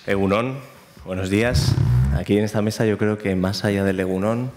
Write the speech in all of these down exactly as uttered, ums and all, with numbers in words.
Egunon, buenos días. Aquí en esta mesa yo creo que más allá del Egunon,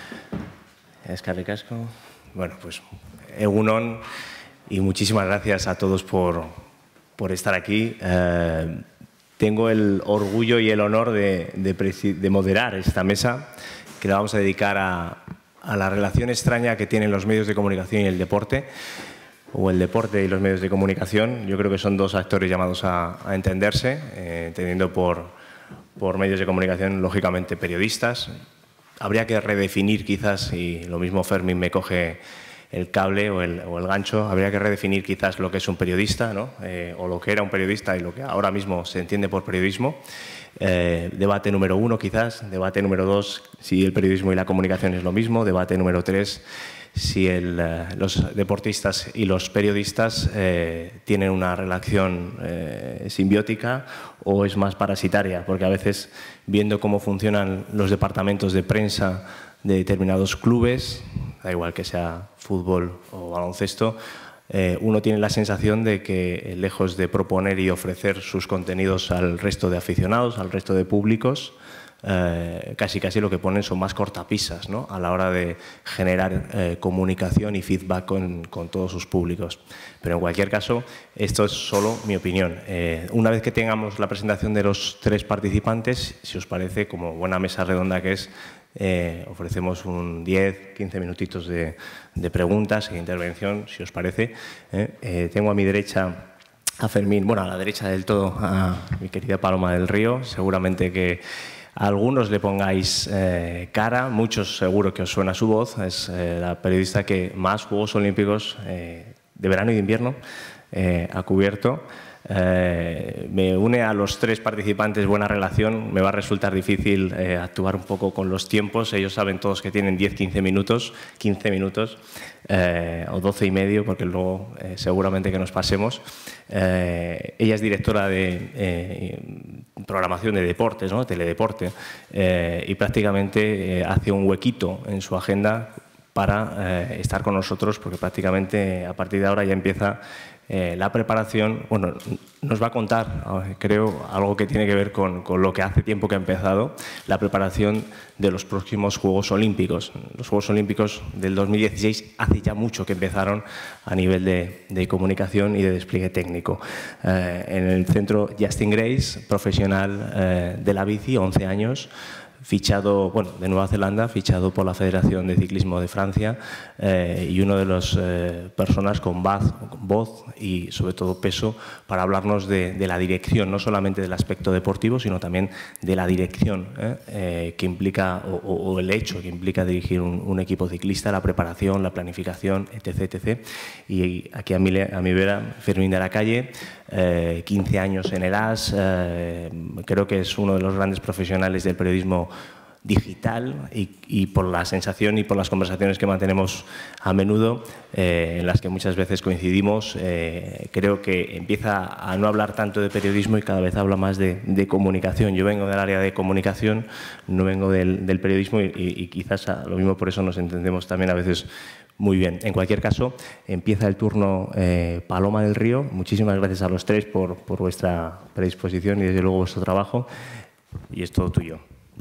eskerrik asko, bueno, pues Egunon y muchísimas gracias a todos por, por estar aquí. Eh, tengo el orgullo y el honor de, de, de moderar esta mesa que la vamos a dedicar a, a la relación extraña que tienen los medios de comunicación y el deporte, o el deporte y los medios de comunicación. Yo creo que son dos actores llamados a, a entenderse, eh, entendiendo por, por medios de comunicación, lógicamente, periodistas. Habría que redefinir quizás, y lo mismo Fermín me coge el cable o el, o el gancho, habría que redefinir quizás lo que es un periodista, ¿no? eh, o lo que era un periodista y lo que ahora mismo se entiende por periodismo. Eh, debate número uno quizás, debate número dos, si el periodismo y la comunicación es lo mismo, debate número tres, si el, eh, los deportistas y los periodistas eh, tienen una relación eh, simbiótica o es más parasitaria, porque a veces, viendo cómo funcionan los departamentos de prensa de determinados clubes, da igual que sea fútbol o baloncesto, eh, uno tiene la sensación de que, lejos de proponer y ofrecer sus contenidos al resto de aficionados, al resto de públicos, Eh, casi casi lo que ponen son más cortapisas, ¿no?, a la hora de generar eh, comunicación y feedback con, con todos sus públicos. Pero en cualquier caso, esto es solo mi opinión. Eh, una vez que tengamos la presentación de los tres participantes, si os parece, como buena mesa redonda que es, eh, ofrecemos un diez, quince minutitos de, de preguntas e intervención, si os parece. Eh, eh, tengo a mi derecha a Fermín, bueno, a la derecha del todo a mi querida Paloma del Río, seguramente que a algunos le pongáis eh, cara, muchos seguro que os suena su voz. Es eh, la periodista que más Juegos Olímpicos eh, de verano y de invierno eh, ha cubierto. Eh, me une a los tres participantes buena relación. Me va a resultar difícil eh, actuar un poco con los tiempos. Ellos saben todos que tienen diez, quince minutos, quince minutos eh, o doce y medio, porque luego eh, seguramente que nos pasemos. Eh, ella es directora de eh, programación de deportes, ¿no?, teledeporte, eh, y prácticamente eh, hace un huequito en su agenda para eh, estar con nosotros, porque prácticamente a partir de ahora ya empieza Eh, la preparación. Bueno, nos va a contar, creo, algo que tiene que ver con, con lo que hace tiempo que ha empezado, la preparación de los próximos Juegos Olímpicos. Los Juegos Olímpicos del dos mil dieciséis hace ya mucho que empezaron a nivel de, de comunicación y de despliegue técnico. Eh, en el centro Justin Grace, profesional eh, de la bici, once años, fichado, bueno, de Nueva Zelanda, fichado por la Federación de Ciclismo de Francia, eh, y uno de las eh, personas con voz, voz y sobre todo peso para hablarnos de, de la dirección, no solamente del aspecto deportivo, sino también de la dirección eh, eh, que implica, o, o el hecho que implica dirigir un, un equipo ciclista, la preparación, la planificación, etcétera, etcétera. Y aquí a mi, a mi vera, Fermín de la Calle, eh, quince años en el A S, eh, creo que es uno de los grandes profesionales del periodismo digital y, y por la sensación y por las conversaciones que mantenemos a menudo, eh, en las que muchas veces coincidimos, eh, creo que empieza a no hablar tanto de periodismo y cada vez habla más de, de comunicación. Yo vengo del área de comunicación, no vengo del, del periodismo y, y, y quizás a, lo mismo por eso nos entendemos también a veces muy bien. En cualquier caso, empieza el turno eh, Paloma del Río. Muchísimas gracias a los tres por, por vuestra predisposición y desde luego vuestro trabajo, y es todo tuyo.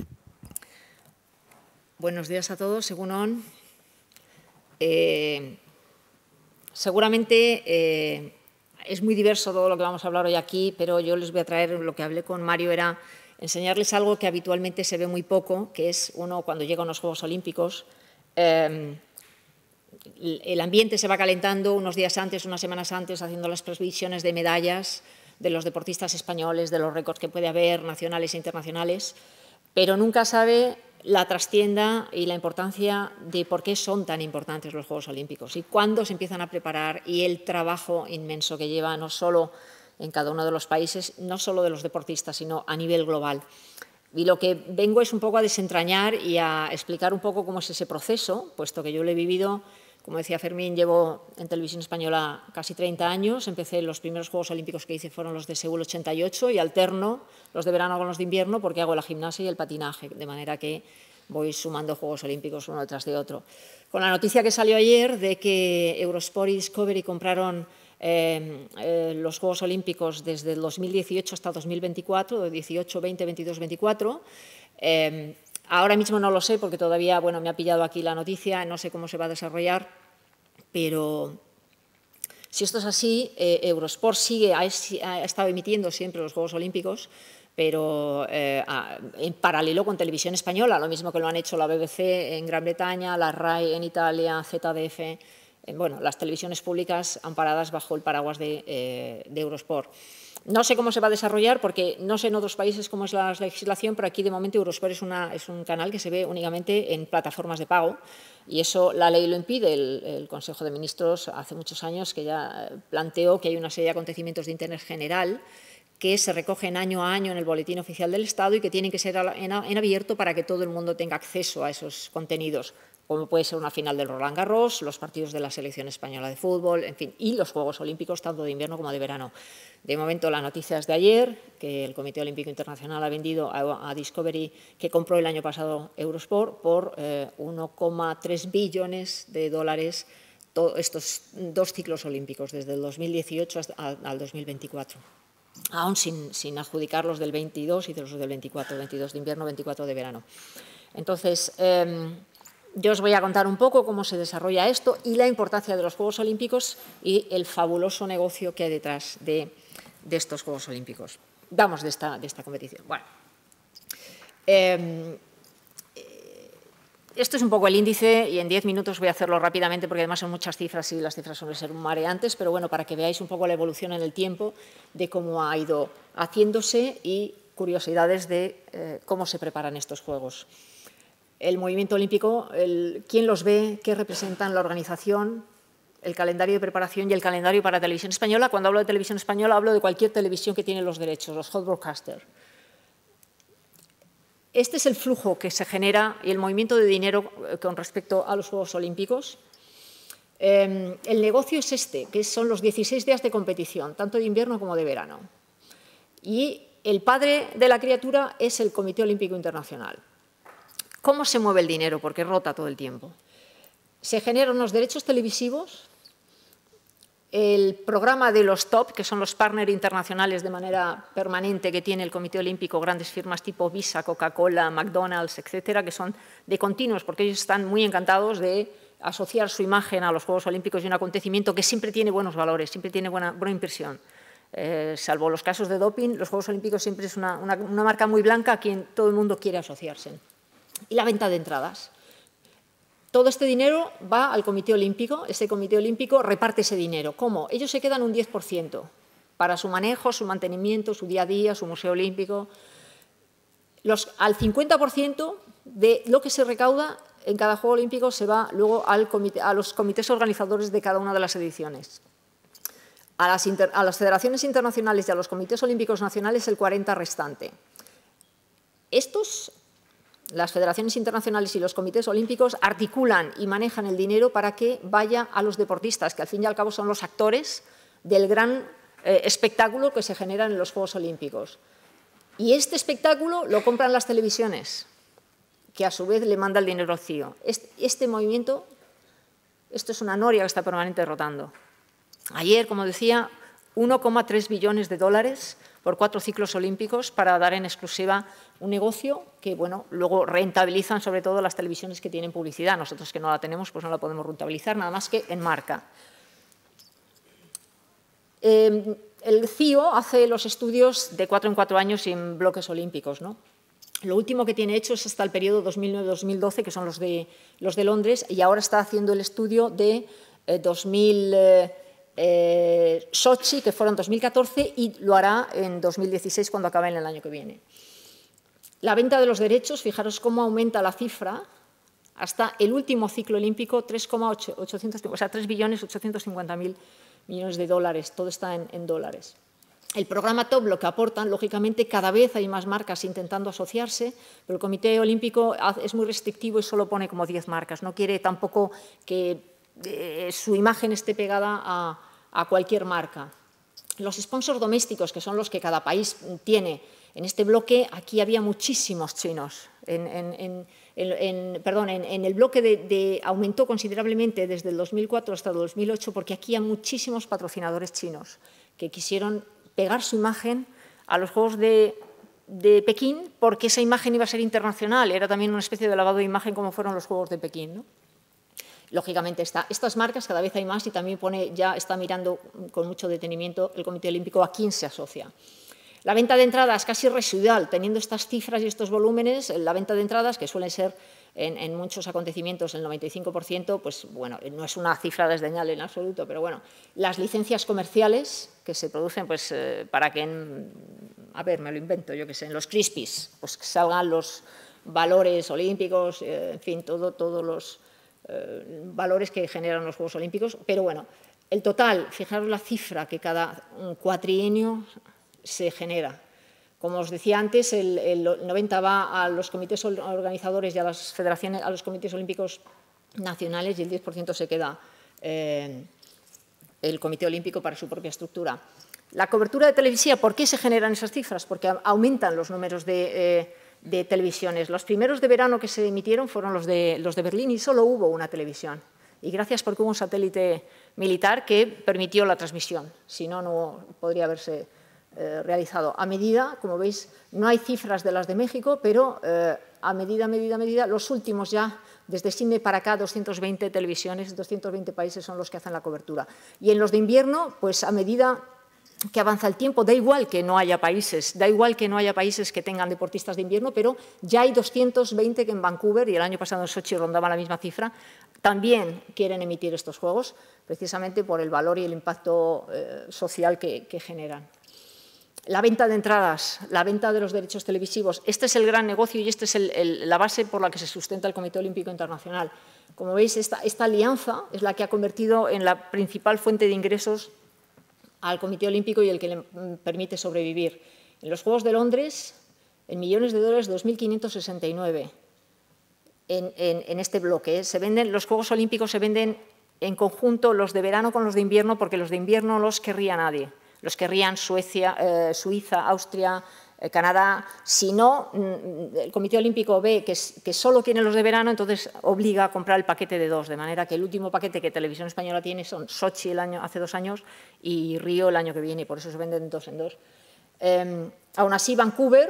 Buenos días a todos, Egunon. Eh, seguramente eh, es muy diverso todo lo que vamos a hablar hoy aquí, pero yo les voy a traer, lo que hablé con Mario era enseñarles algo que habitualmente se ve muy poco, que es uno cuando llega a unos Juegos Olímpicos, eh, el ambiente se va calentando unos días antes, unas semanas antes, haciendo las previsiones de medallas de los deportistas españoles, de los récords que puede haber, nacionales e internacionales, pero nunca sabe la trastienda y la importancia de por qué son tan importantes los Juegos Olímpicos y cuándo se empiezan a preparar, y el trabajo inmenso que lleva no solo en cada uno de los países, no solo de los deportistas, sino a nivel global. Y lo que vengo es un poco a desentrañar y a explicar un poco cómo es ese proceso, puesto que yo lo he vivido. Como decía Fermín, llevo en Televisión Española casi treinta años. Empecé, los primeros Juegos Olímpicos que hice fueron los de Seúl ochenta y ocho y alterno los de verano con los de invierno porque hago la gimnasia y el patinaje, de manera que voy sumando Juegos Olímpicos uno detrás de otro. Con la noticia que salió ayer de que Eurosport y Discovery compraron eh, eh, los Juegos Olímpicos desde el dos mil dieciocho hasta dos mil veinticuatro, dieciocho, veinte, veintidós, veinticuatro. Eh, ahora mismo no lo sé porque todavía, bueno, me ha pillado aquí la noticia, no sé cómo se va a desarrollar, pero si esto es así, eh, Eurosport sigue, ha, ha estado emitiendo siempre los Juegos Olímpicos, pero eh, a, en paralelo con Televisión Española, lo mismo que lo han hecho la B B C en Gran Bretaña, la RAI en Italia, Z D F, eh, bueno, las televisiones públicas amparadas bajo el paraguas de, eh, de Eurosport. No sé cómo se va a desarrollar, porque no sé en otros países cómo es la legislación, pero aquí de momento Eurosport es, una, es un canal que se ve únicamente en plataformas de pago, y eso la ley lo impide. El, el Consejo de Ministros hace muchos años que ya planteó que hay una serie de acontecimientos de interés general que se recogen año a año en el Boletín Oficial del Estado y que tienen que ser en, en abierto para que todo el mundo tenga acceso a esos contenidos, como puede ser una final del Roland Garros, los partidos de la selección española de fútbol, en fin, y los Juegos Olímpicos, tanto de invierno como de verano. De momento, la noticia es de ayer, que el Comité Olímpico Internacional ha vendido a, a Discovery, que compró el año pasado Eurosport, por eh, uno coma tres billones de dólares to, estos dos ciclos olímpicos, desde el dos mil dieciocho hasta, al dos mil veinticuatro. Aún sin, sin adjudicar los del veintidós y de los del veinticuatro, veintidós de invierno, veinticuatro de verano. Entonces, eh, yo os voy a contar un poco cómo se desarrolla esto y la importancia de los Juegos Olímpicos y el fabuloso negocio que hay detrás de, de estos Juegos Olímpicos. Vamos de esta, de esta competición. Bueno, eh, esto es un poco el índice y en diez minutos voy a hacerlo rápidamente porque además son muchas cifras y las cifras suelen ser mareantes, pero bueno, para que veáis un poco la evolución en el tiempo de cómo ha ido haciéndose y curiosidades de eh, cómo se preparan estos Juegos. El movimiento olímpico, el, quién los ve, qué representan, la organización, el calendario de preparación y el calendario para Televisión Española. Cuando hablo de Televisión Española hablo de cualquier televisión que tiene los derechos, los hot broadcaster. Este es el flujo que se genera y el movimiento de dinero con respecto a los Juegos Olímpicos. Eh, el negocio es este, que son los dieciséis días de competición, tanto de invierno como de verano. Y el padre de la criatura es el Comité Olímpico Internacional. ¿Cómo se mueve el dinero? Porque rota todo el tiempo. Se generan los derechos televisivos, el programa de los top, que son los partners internacionales de manera permanente que tiene el Comité Olímpico, grandes firmas tipo Visa, Coca-Cola, McDonald's, etcétera, que son de continuos, porque ellos están muy encantados de asociar su imagen a los Juegos Olímpicos y un acontecimiento que siempre tiene buenos valores, siempre tiene buena, buena impresión. Eh, salvo los casos de doping, los Juegos Olímpicos siempre es una, una, una marca muy blanca a quien todo el mundo quiere asociarse. Y la venta de entradas. Todo este dinero va al Comité Olímpico, este Comité Olímpico reparte ese dinero. ¿Cómo? Ellos se quedan un diez por ciento para su manejo, su mantenimiento, su día a día, su Museo Olímpico. Los, al cincuenta por ciento de lo que se recauda en cada Juego Olímpico se va luego al comité, a los comités organizadores de cada una de las ediciones. A las, inter, a las federaciones internacionales y a los comités olímpicos nacionales el cuarenta por ciento restante. Estos... Las federaciones internacionales y los comités olímpicos articulan y manejan el dinero para que vaya a los deportistas, que al fin y al cabo son los actores del gran eh, espectáculo que se genera en los Juegos Olímpicos. Y este espectáculo lo compran las televisiones, que a su vez le manda el dinero al C I O. Este, este movimiento, esto es una noria que está permanente rotando. Ayer, como decía, uno coma tres billones de dólares por cuatro ciclos olímpicos para dar en exclusiva un negocio que, bueno, luego rentabilizan sobre todo las televisiones que tienen publicidad. Nosotros que no la tenemos, pues no la podemos rentabilizar, nada más que en marca. Eh, el C I O hace los estudios de cuatro en cuatro años y en bloques olímpicos, ¿no? Lo último que tiene hecho es hasta el periodo dos mil nueve a dos mil doce, que son los de, los de Londres, y ahora está haciendo el estudio de eh, dos mil... Eh, Eh, Sochi, que fueron dos mil catorce, y lo hará en dos mil dieciséis, cuando acabe en el año que viene. La venta de los derechos, fijaros cómo aumenta la cifra hasta el último ciclo olímpico, tres coma ochocientos cincuenta, o sea, tres billones ochocientos cincuenta mil millones de dólares, todo está en, en dólares. El programa top, lo que aportan, lógicamente, cada vez hay más marcas intentando asociarse, pero el Comité Olímpico es muy restrictivo y solo pone como diez marcas. No quiere tampoco que eh, su imagen esté pegada a, a cualquier marca. Los sponsors domésticos, que son los que cada país tiene, en este bloque aquí había muchísimos chinos. En, en, en, en, perdón, en, en el bloque de, de, aumentó considerablemente desde el dos mil cuatro hasta el dos mil ocho porque aquí hay muchísimos patrocinadores chinos que quisieron pegar su imagen a los Juegos de, de Pekín porque esa imagen iba a ser internacional, era también una especie de lavado de imagen como fueron los Juegos de Pekín, ¿no? Lógicamente, está, estas marcas cada vez hay más y también pone, ya está mirando con mucho detenimiento el Comité Olímpico a quién se asocia. La venta de entradas casi residual, teniendo estas cifras y estos volúmenes, la venta de entradas, que suelen ser en, en muchos acontecimientos el noventa y cinco por ciento, pues bueno, no es una cifra desdeñable en absoluto, pero bueno, las licencias comerciales que se producen pues eh, para que, en, a ver, me lo invento, yo que sé, en los Crispies, pues que salgan los valores olímpicos, eh, en fin, todo, todos los eh, valores que generan los Juegos Olímpicos, pero bueno, el total, fijaros la cifra que cada cuatrienio se genera. Como os decía antes, el, el noventa va a los comités organizadores y a las federaciones, a los comités olímpicos nacionales y el diez por ciento se queda eh, el Comité Olímpico para su propia estructura. La cobertura de televisiva, ¿por qué se generan esas cifras? Porque aumentan los números de, eh, de televisiones. Los primeros de verano que se emitieron fueron los de, los de Berlín y solo hubo una televisión. Y gracias porque hubo un satélite militar que permitió la transmisión. Si no, no podría haberse Eh, realizado. A medida, como veis, no hay cifras de las de México, pero eh, a medida, a medida, a medida, los últimos ya, desde Sydney para acá, doscientas veinte televisiones, doscientos veinte países son los que hacen la cobertura. Y en los de invierno, pues a medida que avanza el tiempo, da igual que no haya países, da igual que no haya países que tengan deportistas de invierno, pero ya hay doscientos veinte que en Vancouver, y el año pasado en Sochi rondaba la misma cifra, también quieren emitir estos juegos, precisamente por el valor y el impacto eh, social que, que generan. La venta de entradas, la venta de los derechos televisivos, este es el gran negocio y esta es el, el, la base por la que se sustenta el Comité Olímpico Internacional. Como veis, esta, esta alianza es la que ha convertido en la principal fuente de ingresos al Comité Olímpico y el que le permite sobrevivir. En los Juegos de Londres, en millones de dólares, dos mil quinientos sesenta y nueve en, en, en este bloque. Se venden, los Juegos Olímpicos se venden en conjunto, los de verano con los de invierno, porque los de invierno no los querría nadie. Los querrían Suecia, eh, Suiza, Austria, eh, Canadá. Si no, el Comité Olímpico ve que, que solo quieren los de verano, entonces obliga a comprar el paquete de dos, de manera que el último paquete que Televisión Española tiene son Sochi el año, hace dos años y Río el año que viene, y por eso se venden dos en dos. Eh, aún así, Vancouver,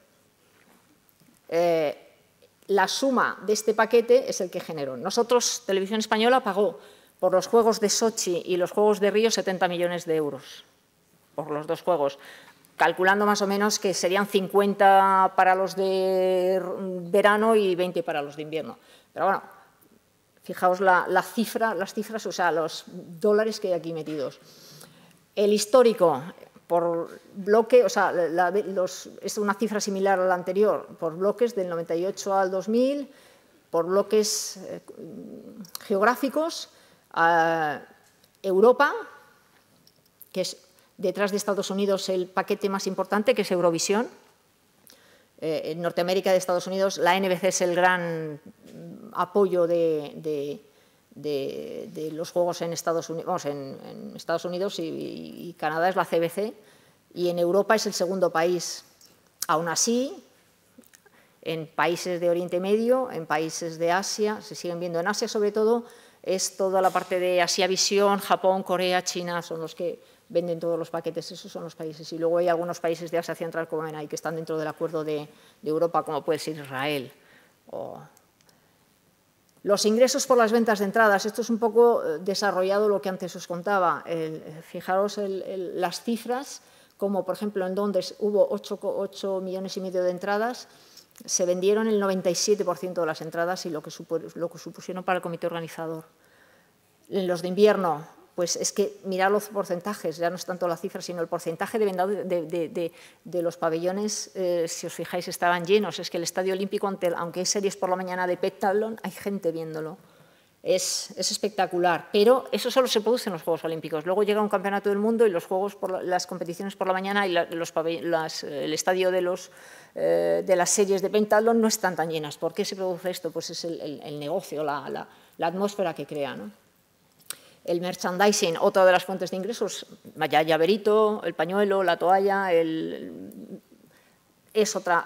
eh, la suma de este paquete es el que generó. Nosotros, Televisión Española, pagó por los Juegos de Sochi y los Juegos de Río setenta millones de euros. Por los dos juegos, calculando más o menos que serían cincuenta para los de verano y veinte para los de invierno. Pero bueno, fijaos la, la cifra, las cifras, o sea, los dólares que hay aquí metidos. El histórico, por bloque, o sea, la, los, es una cifra similar a la anterior, por bloques del noventa y ocho al dos mil, por bloques eh, geográficos, eh, Europa, que es detrás de Estados Unidos el paquete más importante, que es Eurovisión. Eh, en Norteamérica de Estados Unidos la N B C es el gran apoyo de, de, de, de los Juegos en Estados Unidos, vamos, en, en Estados Unidos y, y Canadá es la C B C, y en Europa es el segundo país. Aún así, en países de Oriente Medio, en países de Asia, se siguen viendo en Asia sobre todo, es toda la parte de Asiavisión, Japón, Corea, China, son los que venden todos los paquetes, esos son los países. Y luego hay algunos países de Asia Central como ven ahí, que están dentro del acuerdo de, de Europa, como puede ser Israel. O... Los ingresos por las ventas de entradas, esto es un poco desarrollado lo que antes os contaba. El, fijaros el, el, las cifras, como por ejemplo en Londres hubo ocho millones y medio de entradas, se vendieron el noventa y siete por ciento de las entradas y lo que, supo, lo que supusieron para el comité organizador. En los de invierno, pues es que mirad los porcentajes, ya no es tanto la cifra, sino el porcentaje de vendado de, de, de, de los pabellones, eh, si os fijáis, estaban llenos. Es que el Estadio Olímpico, aunque hay series por la mañana de pentatlón, hay gente viéndolo. Es, es espectacular, pero eso solo se produce en los Juegos Olímpicos. Luego llega un campeonato del mundo y los juegos por la, las competiciones por la mañana y la, los las, el estadio de, los, eh, de las series de pentatlón no están tan llenas. ¿Por qué se produce esto? Pues es el, el, el negocio, la, la, la atmósfera que crea, ¿no? el merchandising, otra de las fuentes de ingresos, ya llaverito, el pañuelo, la toalla, el, es otra,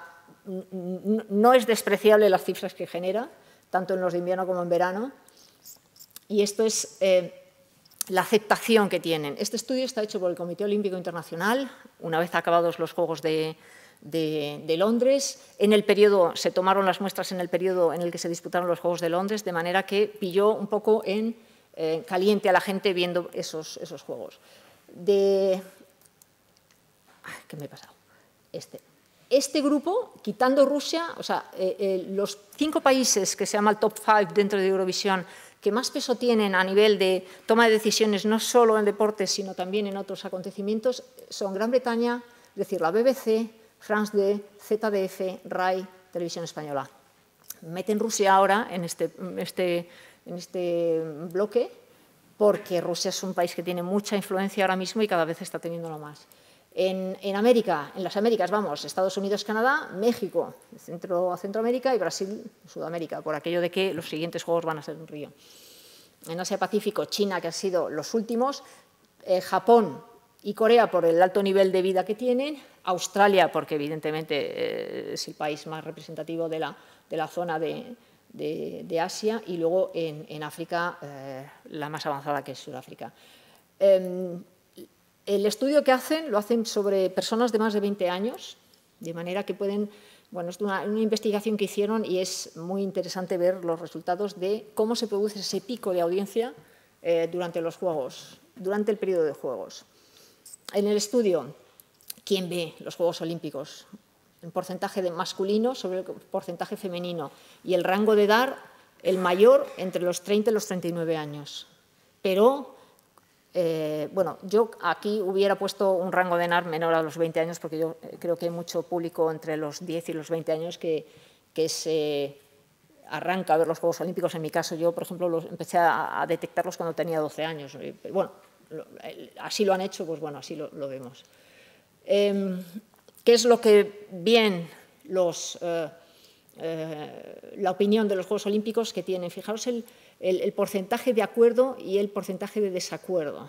no es despreciable las cifras que genera, tanto en los de invierno como en verano, y esto es eh, la aceptación que tienen. Este estudio está hecho por el Comité Olímpico Internacional, una vez acabados los Juegos de, de, de Londres. En el periodo, se tomaron las muestras en el periodo en el que se disputaron los Juegos de Londres, de manera que pilló un poco en eh, caliente a la gente viendo esos, esos Juegos. De... Ay, ¿qué me he pasado? Este. Este grupo, quitando Rusia, o sea, eh, eh, los cinco países que se llama el top five dentro de Eurovisión, que más peso tienen a nivel de toma de decisiones, no solo en deportes, sino también en otros acontecimientos, son Gran Bretaña, es decir, la B B C, France dos, Z D F, R A I, Televisión Española. Meten Rusia ahora en este, este, en este bloque, porque Rusia es un país que tiene mucha influencia ahora mismo y cada vez está teniéndolo más. En, en América, en las Américas, vamos, Estados Unidos, Canadá, México, Centro, Centroamérica y Brasil, Sudamérica, por aquello de que los siguientes Juegos van a ser en Río. En Asia-Pacífico, China, que han sido los últimos, eh, Japón y Corea por el alto nivel de vida que tienen, Australia, porque evidentemente eh, es el país más representativo de la, de la zona de, de, de Asia, y luego en, en África, eh, la más avanzada, que es Sudáfrica. Eh, El estudio que hacen lo hacen sobre personas de más de veinte años, de manera que pueden, bueno, es una, una investigación que hicieron y es muy interesante ver los resultados de cómo se produce ese pico de audiencia eh, durante los Juegos, durante el periodo de Juegos. En el estudio, ¿quién ve los Juegos Olímpicos? El porcentaje de masculino sobre el porcentaje femenino y el rango de edad, el mayor entre los treinta y los treinta y nueve años. Pero Eh, bueno, yo aquí hubiera puesto un rango de edad menor a los veinte años, porque yo creo que hay mucho público entre los diez y los veinte años que, que se arranca a ver los Juegos Olímpicos. En mi caso, yo, por ejemplo, los, empecé a, a detectarlos cuando tenía doce años. Pero bueno, lo, así lo han hecho, pues bueno, así lo, lo vemos. Eh, ¿Qué es lo que bien los... Eh, Eh, la opinión de los Juegos Olímpicos que tienen? Fijaros el, el, el porcentaje de acuerdo y el porcentaje de desacuerdo.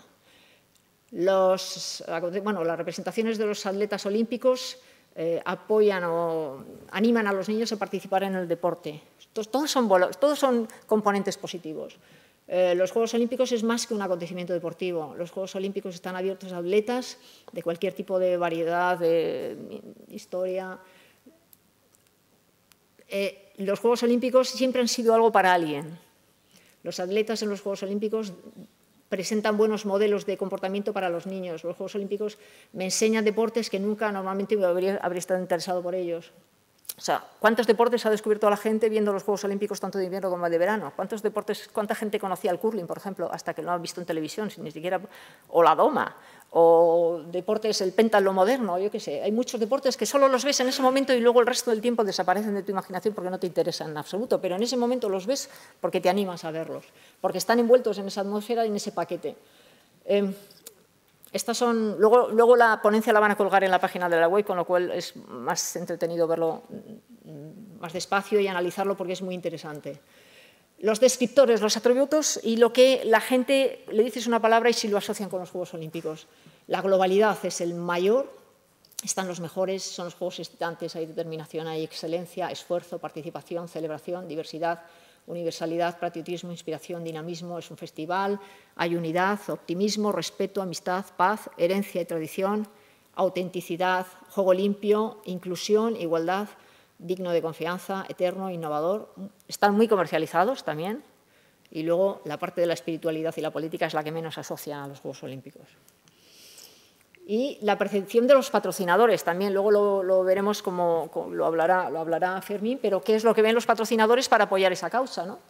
Los, bueno, las representaciones de los atletas olímpicos eh, apoyan o animan a los niños a participar en el deporte. Todos, todos, son, todos son componentes positivos. Eh, los Juegos Olímpicos es más que un acontecimiento deportivo. Los Juegos Olímpicos están abiertos a atletas de cualquier tipo de variedad, de historia. Eh, los Juegos Olímpicos siempre han sido algo para alguien. Los atletas en los Juegos Olímpicos presentan buenos modelos de comportamiento para los niños. Los Juegos Olímpicos me enseñan deportes que nunca normalmente me habría, habría estado interesado por ellos. O sea, ¿cuántos deportes ha descubierto la gente viendo los Juegos Olímpicos tanto de invierno como de verano? ¿Cuántos deportes, cuánta gente conocía el curling, por ejemplo, hasta que lo ha visto en televisión, sin ni siquiera, o la doma, o deportes, el péntatlo moderno, yo qué sé. Hay muchos deportes que solo los ves en ese momento y luego el resto del tiempo desaparecen de tu imaginación porque no te interesan en absoluto, pero en ese momento los ves porque te animas a verlos, porque están envueltos en esa atmósfera y en ese paquete. Eh, Estas son, luego, luego la ponencia la van a colgar en la página de la web, con lo cual es más entretenido verlo más despacio y analizarlo porque es muy interesante. Los descriptores, los atributos y lo que la gente le dices una palabra y si lo asocian con los Juegos Olímpicos. La globalidad es el mayor, están los mejores, son los Juegos excitantes, hay determinación, hay excelencia, esfuerzo, participación, celebración, diversidad, universalidad, patriotismo, inspiración, dinamismo, es un festival, hay unidad, optimismo, respeto, amistad, paz, herencia y tradición, autenticidad, juego limpio, inclusión, igualdad, digno de confianza, eterno, innovador. Están muy comercializados también y luego la parte de la espiritualidad y la política es la que menos asocia a los Juegos Olímpicos. Y la percepción de los patrocinadores también, luego lo, lo veremos como, como lo, hablará, lo hablará Fermín, pero ¿qué es lo que ven los patrocinadores para apoyar esa causa, ¿no?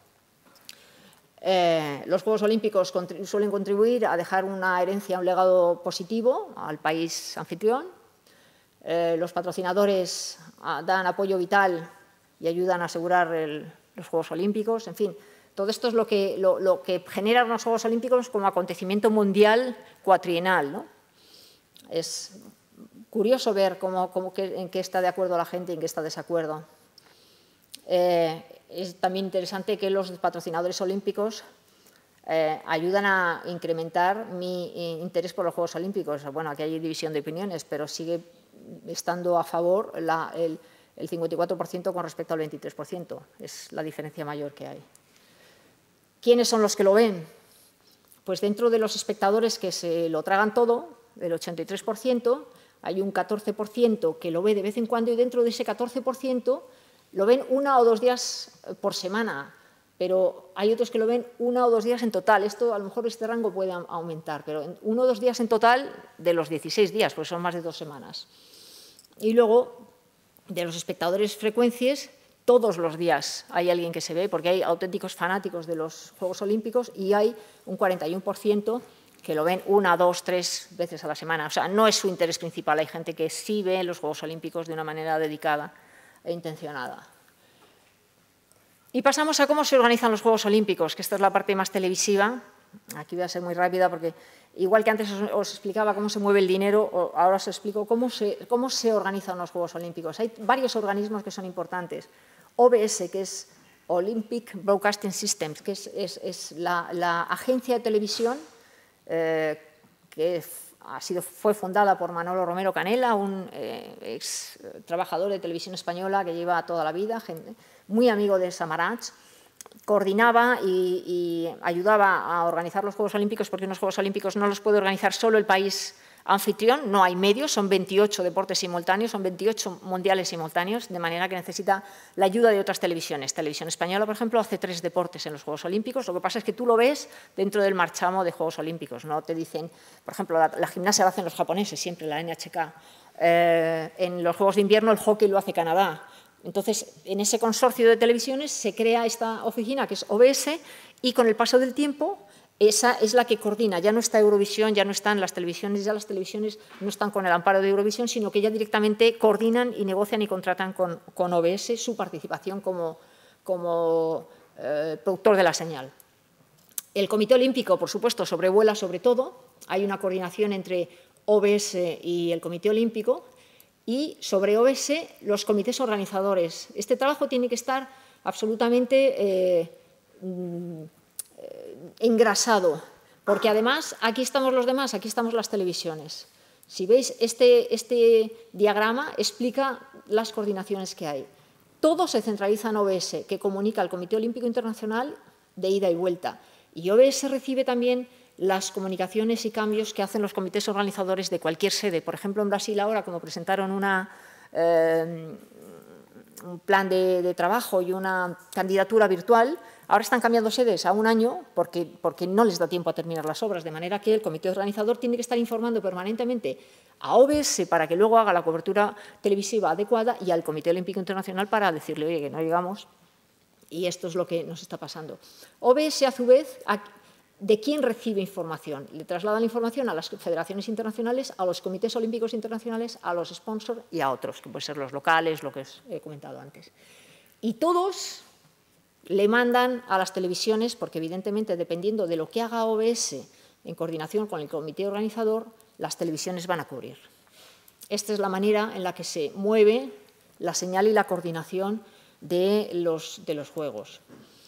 Eh, los Juegos Olímpicos contribu suelen contribuir a dejar una herencia, un legado positivo al país anfitrión. Eh, los patrocinadores ah, dan apoyo vital y ayudan a asegurar el, los Juegos Olímpicos, en fin. Todo esto es lo que, lo, lo que generan los Juegos Olímpicos como acontecimiento mundial cuatrienal, ¿no? Es curioso ver cómo, cómo que, en qué está de acuerdo la gente y en qué está de desacuerdo. Eh, es también interesante que los patrocinadores olímpicos eh, ayudan a incrementar mi eh, interés por los Juegos Olímpicos. Bueno, aquí hay división de opiniones, pero sigue estando a favor la, el, el cincuenta y cuatro por ciento con respecto al veintitrés por ciento. Es la diferencia mayor que hay. ¿Quiénes son los que lo ven? Pues dentro de los espectadores que se lo tragan todo, del ochenta y tres por ciento, hay un catorce por ciento que lo ve de vez en cuando y dentro de ese catorce por ciento lo ven una o dos días por semana, pero hay otros que lo ven una o dos días en total. Esto, a lo mejor este rango puede aumentar, pero uno o dos días en total de los dieciséis días, pues son más de dos semanas. Y luego, de los espectadores frecuentes, todos los días hay alguien que se ve, porque hay auténticos fanáticos de los Juegos Olímpicos y hay un cuarenta y uno por ciento que lo ven una, dos, tres veces a la semana. O sea, no es su interés principal. Hay gente que sí ve los Juegos Olímpicos de una manera dedicada e intencionada. Y pasamos a cómo se organizan los Juegos Olímpicos, que esta es la parte más televisiva. Aquí voy a ser muy rápida porque, igual que antes os, os explicaba cómo se mueve el dinero, ahora os explico cómo se, cómo se organizan los Juegos Olímpicos. Hay varios organismos que son importantes. O B S, que es Olympic Broadcasting Systems, que es, es, es la, la agencia de televisión eh, que ha sido, fue fundada por Manolo Romero Canela, un eh, ex trabajador de Televisión Española que lleva toda la vida, gente, muy amigo de Samaranch. Coordinaba y, y ayudaba a organizar los Juegos Olímpicos, porque unos Juegos Olímpicos no los puede organizar solo el país anfitrión, no hay medios, son veintiocho deportes simultáneos, son veintiocho mundiales simultáneos, de manera que necesita la ayuda de otras televisiones. Televisión Española, por ejemplo, hace tres deportes en los Juegos Olímpicos. Lo que pasa es que tú lo ves dentro del marchamo de Juegos Olímpicos. No te dicen, por ejemplo, la, la gimnasia la hacen los japoneses, siempre la N H K. Eh, en los Juegos de Invierno el hockey lo hace Canadá. Entonces, en ese consorcio de televisiones se crea esta oficina, que es O B S, y con el paso del tiempo esa es la que coordina. Ya no está Eurovisión, ya no están las televisiones, ya las televisiones no están con el amparo de Eurovisión, sino que ya directamente coordinan y negocian y contratan con, con O B S su participación como, como eh, productor de la señal. El Comité Olímpico, por supuesto, sobrevuela sobre todo. Hay una coordinación entre O B S y el Comité Olímpico, y sobre O B S los comités organizadores. Este trabajo tiene que estar absolutamente eh, engrasado, porque además aquí estamos los demás, aquí estamos las televisiones. Si veis, este, este diagrama explica las coordinaciones que hay. Todo se centraliza en O B S, que comunica al Comité Olímpico Internacional de ida y vuelta. Y O B S recibe también las comunicaciones y cambios que hacen los comités organizadores de cualquier sede. Por ejemplo, en Brasil ahora, como presentaron una, eh, un plan de, de trabajo y una candidatura virtual, ahora están cambiando sedes a un año porque, porque no les da tiempo a terminar las obras, de manera que el comité organizador tiene que estar informando permanentemente a O B S para que luego haga la cobertura televisiva adecuada y al Comité Olímpico Internacional para decirle, oye, que no llegamos y esto es lo que nos está pasando. O B S, a su vez, ¿de quién recibe información? Le traslada la información a las federaciones internacionales, a los comités olímpicos internacionales, a los sponsors y a otros, que pueden ser los locales, lo que os he comentado antes. Y todos le mandan a las televisiones, porque evidentemente, dependiendo de lo que haga O B S en coordinación con el comité organizador, las televisiones van a cubrir. Esta es la manera en la que se mueve la señal y la coordinación de los, de los Juegos.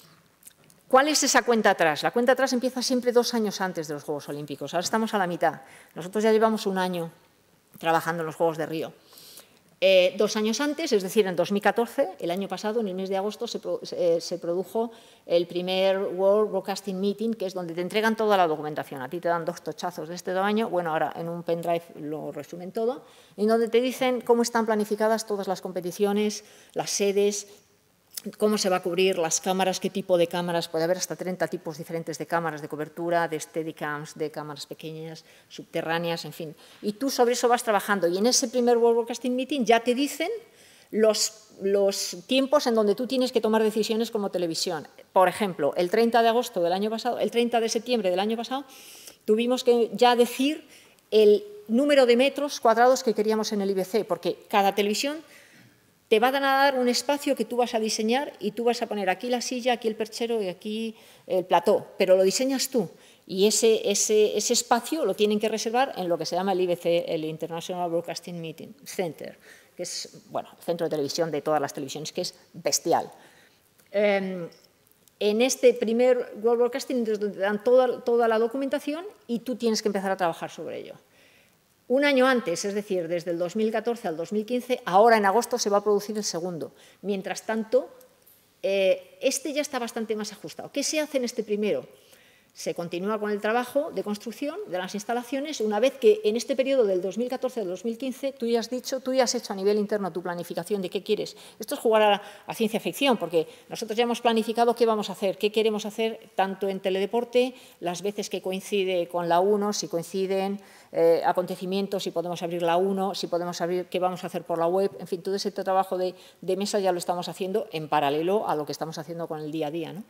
¿Cuál es esa cuenta atrás? La cuenta atrás empieza siempre dos años antes de los Juegos Olímpicos. Ahora estamos a la mitad. Nosotros ya llevamos un año trabajando en los Juegos de Río. Eh, dos años antes, es decir, en dos mil catorce, el año pasado, en el mes de agosto, se, se, se produjo el primer World Broadcasting Meeting, que es donde te entregan toda la documentación. A ti te dan dos tochazos de este tamaño, bueno, ahora en un pendrive lo resumen todo, en donde te dicen cómo están planificadas todas las competiciones, las sedes, cómo se va a cubrir, las cámaras, qué tipo de cámaras, puede haber hasta treinta tipos diferentes de cámaras de cobertura, de steadicams, de cámaras pequeñas, subterráneas, en fin. Y tú sobre eso vas trabajando. Y en ese primer World Broadcasting Meeting ya te dicen los, los tiempos en donde tú tienes que tomar decisiones como televisión. Por ejemplo, el treinta de agosto del año pasado, el treinta de septiembre del año pasado, tuvimos que ya decir el número de metros cuadrados que queríamos en el I B C, porque cada televisión te van a dar un espacio que tú vas a diseñar y tú vas a poner aquí la silla, aquí el perchero y aquí el plató, pero lo diseñas tú. Y ese, ese, ese espacio lo tienen que reservar en lo que se llama el I B C, el International Broadcasting Meeting Center, que es, bueno, el centro de televisión de todas las televisiones, que es bestial. Eh, En este primer World Broadcasting es donde te dan toda, toda la documentación y tú tienes que empezar a trabajar sobre ello. Un año antes, es decir, desde el dos mil catorce al dos mil quince, ahora en agosto se va a producir el segundo. Mientras tanto, eh, este ya está bastante más ajustado. ¿Qué se hace en este primero? Se continúa con el trabajo de construcción de las instalaciones una vez que en este periodo del dos mil catorce al dos mil quince tú ya has dicho, tú ya has hecho a nivel interno tu planificación de qué quieres. Esto es jugar a, a ciencia ficción, porque nosotros ya hemos planificado qué vamos a hacer, qué queremos hacer tanto en teledeporte, las veces que coincide con la uno, si coinciden eh, acontecimientos, si podemos abrir la uno, si podemos abrir qué vamos a hacer por la web, en fin, todo ese trabajo de, de mesa ya lo estamos haciendo en paralelo a lo que estamos haciendo con el día a día, ¿no?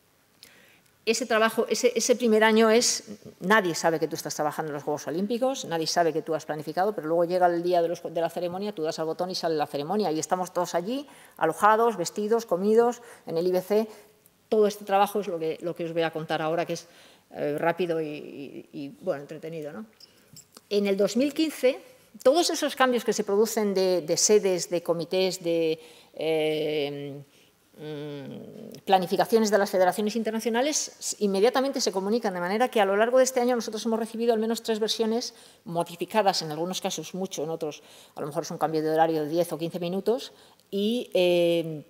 Ese trabajo, ese, ese primer año es, nadie sabe que tú estás trabajando en los Juegos Olímpicos, nadie sabe que tú has planificado, pero luego llega el día de, los, de la ceremonia, tú das al botón y sale la ceremonia y estamos todos allí, alojados, vestidos, comidos, en el I B C. Todo este trabajo es lo que, lo que os voy a contar ahora, que es eh, rápido y, y, y, bueno, entretenido, ¿no? En el dos mil quince, todos esos cambios que se producen de, de sedes, de comités, de eh, planificaciones de las federaciones internacionales, inmediatamente se comunican, de manera que a lo largo de este año nosotros hemos recibido al menos tres versiones modificadas, en algunos casos mucho, en otros a lo mejor es un cambio de horario de diez o quince minutos, y eh,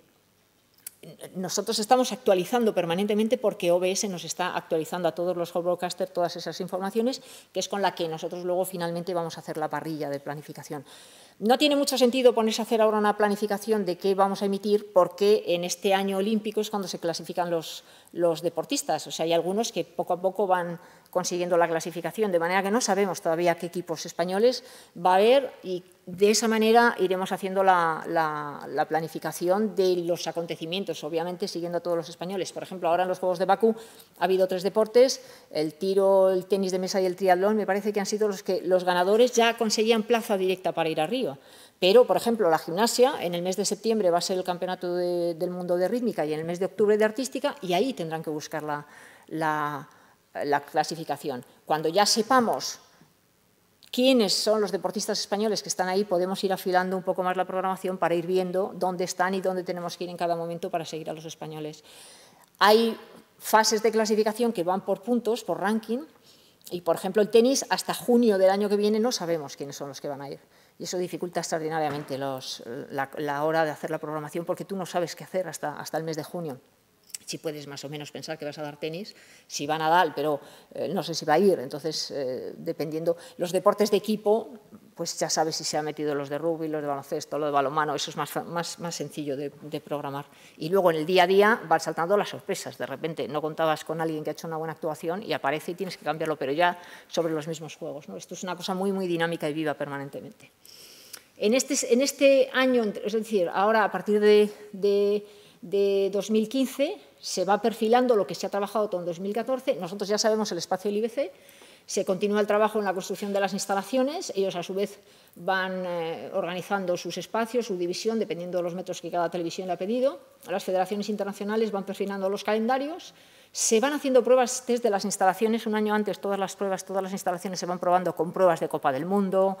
nosotros estamos actualizando permanentemente porque O B S nos está actualizando a todos los home broadcasters todas esas informaciones, que es con la que nosotros luego finalmente vamos a hacer la parrilla de planificación. No tiene mucho sentido ponerse a hacer ahora una planificación de qué vamos a emitir, porque en este año olímpico es cuando se clasifican los, los deportistas. O sea, hay algunos que poco a poco van consiguiendo la clasificación, de manera que no sabemos todavía qué equipos españoles va a haber y de esa manera iremos haciendo la, la, la planificación de los acontecimientos, obviamente siguiendo a todos los españoles. Por ejemplo, ahora en los Juegos de Bakú ha habido tres deportes, el tiro, el tenis de mesa y el triatlón, me parece que han sido los que los ganadores ya conseguían plaza directa para ir a Río. Pero, por ejemplo, la gimnasia, en el mes de septiembre va a ser el Campeonato de, del Mundo de Rítmica y en el mes de octubre de Artística, y ahí tendrán que buscar la, la, la clasificación. Cuando ya sepamos quiénes son los deportistas españoles que están ahí, podemos ir afilando un poco más la programación para ir viendo dónde están y dónde tenemos que ir en cada momento para seguir a los españoles. Hay fases de clasificación que van por puntos, por ranking, y, por ejemplo, el tenis, hasta junio del año que viene no sabemos quiénes son los que van a ir. Y eso dificulta extraordinariamente los, la, la hora de hacer la programación, porque tú no sabes qué hacer hasta, hasta el mes de junio. Si puedes más o menos pensar que vas a dar tenis, si va Nadal, pero eh, no sé si va a ir. Entonces, eh, dependiendo, los deportes de equipo, pues ya sabes si se han metido los de rugby, los de baloncesto, los de balonmano, eso es más, más, más sencillo de, de programar. Y luego en el día a día van saltando las sorpresas. De repente no contabas con alguien que ha hecho una buena actuación y aparece y tienes que cambiarlo, pero ya sobre los mismos juegos, ¿no? Esto es una cosa muy, muy dinámica y viva permanentemente. En este, en este año, es decir, ahora a partir de, de, de dos mil quince, se va perfilando lo que se ha trabajado todo en dos mil catorce. Nosotros ya sabemos el espacio del I B C, se continúa el trabajo en la construcción de las instalaciones, ellos a su vez van eh, organizando sus espacios, su división, dependiendo de los metros que cada televisión le ha pedido. Las federaciones internacionales van perfilando los calendarios, se van haciendo pruebas desde las instalaciones. Un año antes todas las pruebas, todas las instalaciones se van probando con pruebas de Copa del Mundo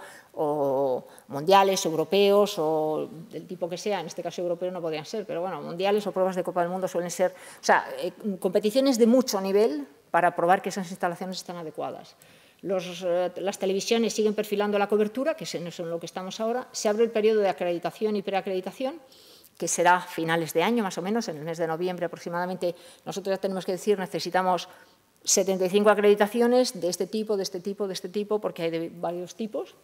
o mundiales, europeos o del tipo que sea. En este caso europeo no podrían ser, pero bueno, mundiales o pruebas de Copa del Mundo suelen ser, o sea, eh, competiciones de mucho nivel para probar que esas instalaciones están adecuadas. Los, eh, las televisiones siguen perfilando la cobertura, que es en lo que estamos ahora. Se abre el periodo de acreditación y preacreditación, que será a finales de año, más o menos, en el mes de noviembre aproximadamente. Nosotros ya tenemos que decir, necesitamos setenta y cinco acreditaciones de este tipo, de este tipo, de este tipo, porque hay de varios tipos.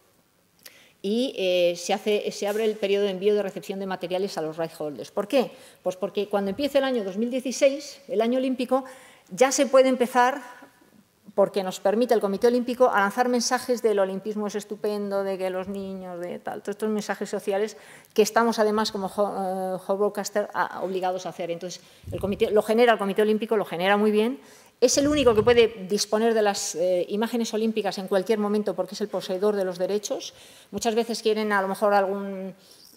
Y eh, se, hace, se abre el periodo de envío de recepción de materiales a los right holders. ¿Por qué? Pues porque cuando empiece el año dos mil dieciséis, el año olímpico, ya se puede empezar, porque nos permite el Comité Olímpico, a lanzar mensajes del olimpismo es estupendo, de que los niños, de tal, todos estos mensajes sociales que estamos además como home broadcaster obligados a hacer. Entonces, el comité, lo genera el Comité Olímpico, lo genera muy bien. Es el único que puede disponer de las eh, imágenes olímpicas en cualquier momento porque es el poseedor de los derechos. Muchas veces quieren a lo mejor algún...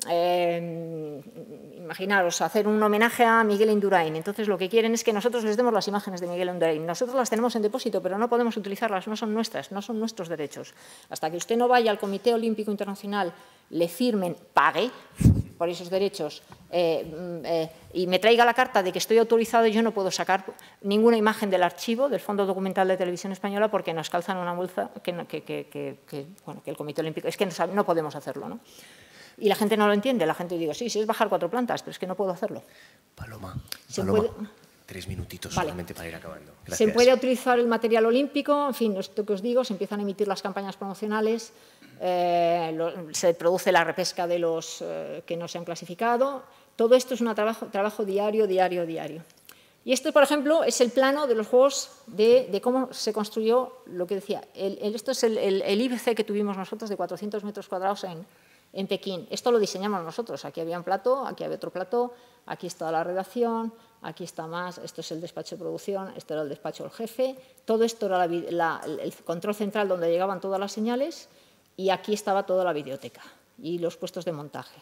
Eh, imaginaros, hacer un homenaje a Miguel Indurain. Entonces lo que quieren es que nosotros les demos las imágenes de Miguel Indurain. Nosotros las tenemos en depósito, pero no podemos utilizarlas, no son nuestras, no son nuestros derechos. Hasta que usted no vaya al Comité Olímpico Internacional, le firmen, pague, por esos derechos eh, eh, y me traiga la carta de que estoy autorizado, yo no puedo sacar ninguna imagen del archivo del Fondo Documental de Televisión Española porque nos calzan una multa que, que, que, que, que, bueno, que el Comité Olímpico... Es que no, no podemos hacerlo, ¿no? Y la gente no lo entiende. La gente dice, sí, sí, es bajar cuatro plantas, pero es que no puedo hacerlo. Paloma, Se Paloma. Puede... Tres minutitos vale. solamente para ir acabando. Gracias. Se puede utilizar el material olímpico, en fin, esto que os digo, se empiezan a emitir las campañas promocionales, eh, lo, se produce la repesca de los eh, que no se han clasificado. Todo esto es un trabajo, trabajo diario, diario, diario. Y esto, por ejemplo, es el plano de los Juegos de, de cómo se construyó lo que decía. El, el, esto es el, el, el I B C que tuvimos nosotros de cuatrocientos metros cuadrados en, en Pekín. Esto lo diseñamos nosotros. Aquí había un plató, aquí había otro plató, aquí está la redacción, aquí está más, esto es el despacho de producción, esto era el despacho del jefe, todo esto era la, la, el control central donde llegaban todas las señales y aquí estaba toda la videoteca y los puestos de montaje.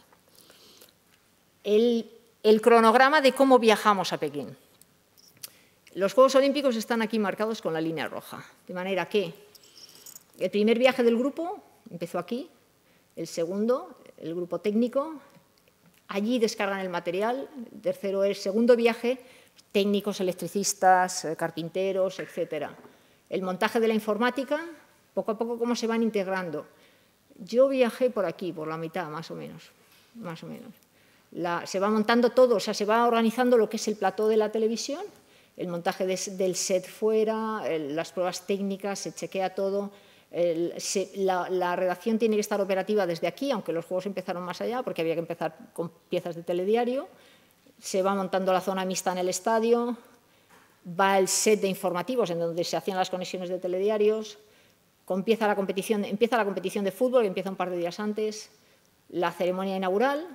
El, el cronograma de cómo viajamos a Pekín. Los Juegos Olímpicos están aquí marcados con la línea roja, de manera que el primer viaje del grupo empezó aquí, el segundo, el grupo técnico. Allí descargan el material. El tercero, el segundo viaje, técnicos, electricistas, carpinteros, etcétera. El montaje de la informática, poco a poco cómo se van integrando. Yo viajé por aquí, por la mitad, más o menos. Más o menos. La, se va montando todo, o sea, se va organizando lo que es el plató de la televisión, el montaje de, del set fuera, el, las pruebas técnicas, se chequea todo. El, se, la, la redacción tiene que estar operativa desde aquí, aunque los juegos empezaron más allá, porque había que empezar con piezas de telediario. Se va montando la zona mixta en el estadio, va el set de informativos en donde se hacían las conexiones de telediarios, empieza la competición, empieza la competición de fútbol, que empieza un par de días antes, la ceremonia inaugural.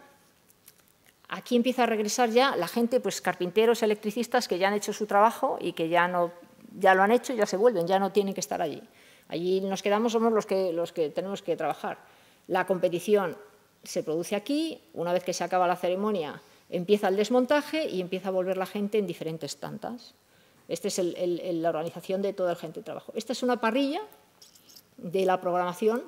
Aquí empieza a regresar ya la gente, pues carpinteros, electricistas que ya han hecho su trabajo y que ya, no, ya lo han hecho y ya se vuelven, ya no tienen que estar allí. Allí nos quedamos, somos los que, los que tenemos que trabajar. La competición se produce aquí, una vez que se acaba la ceremonia empieza el desmontaje y empieza a volver la gente en diferentes tandas. Esta es el, el, el, la organización de toda la gente de trabajo. Esta es una parrilla de la programación,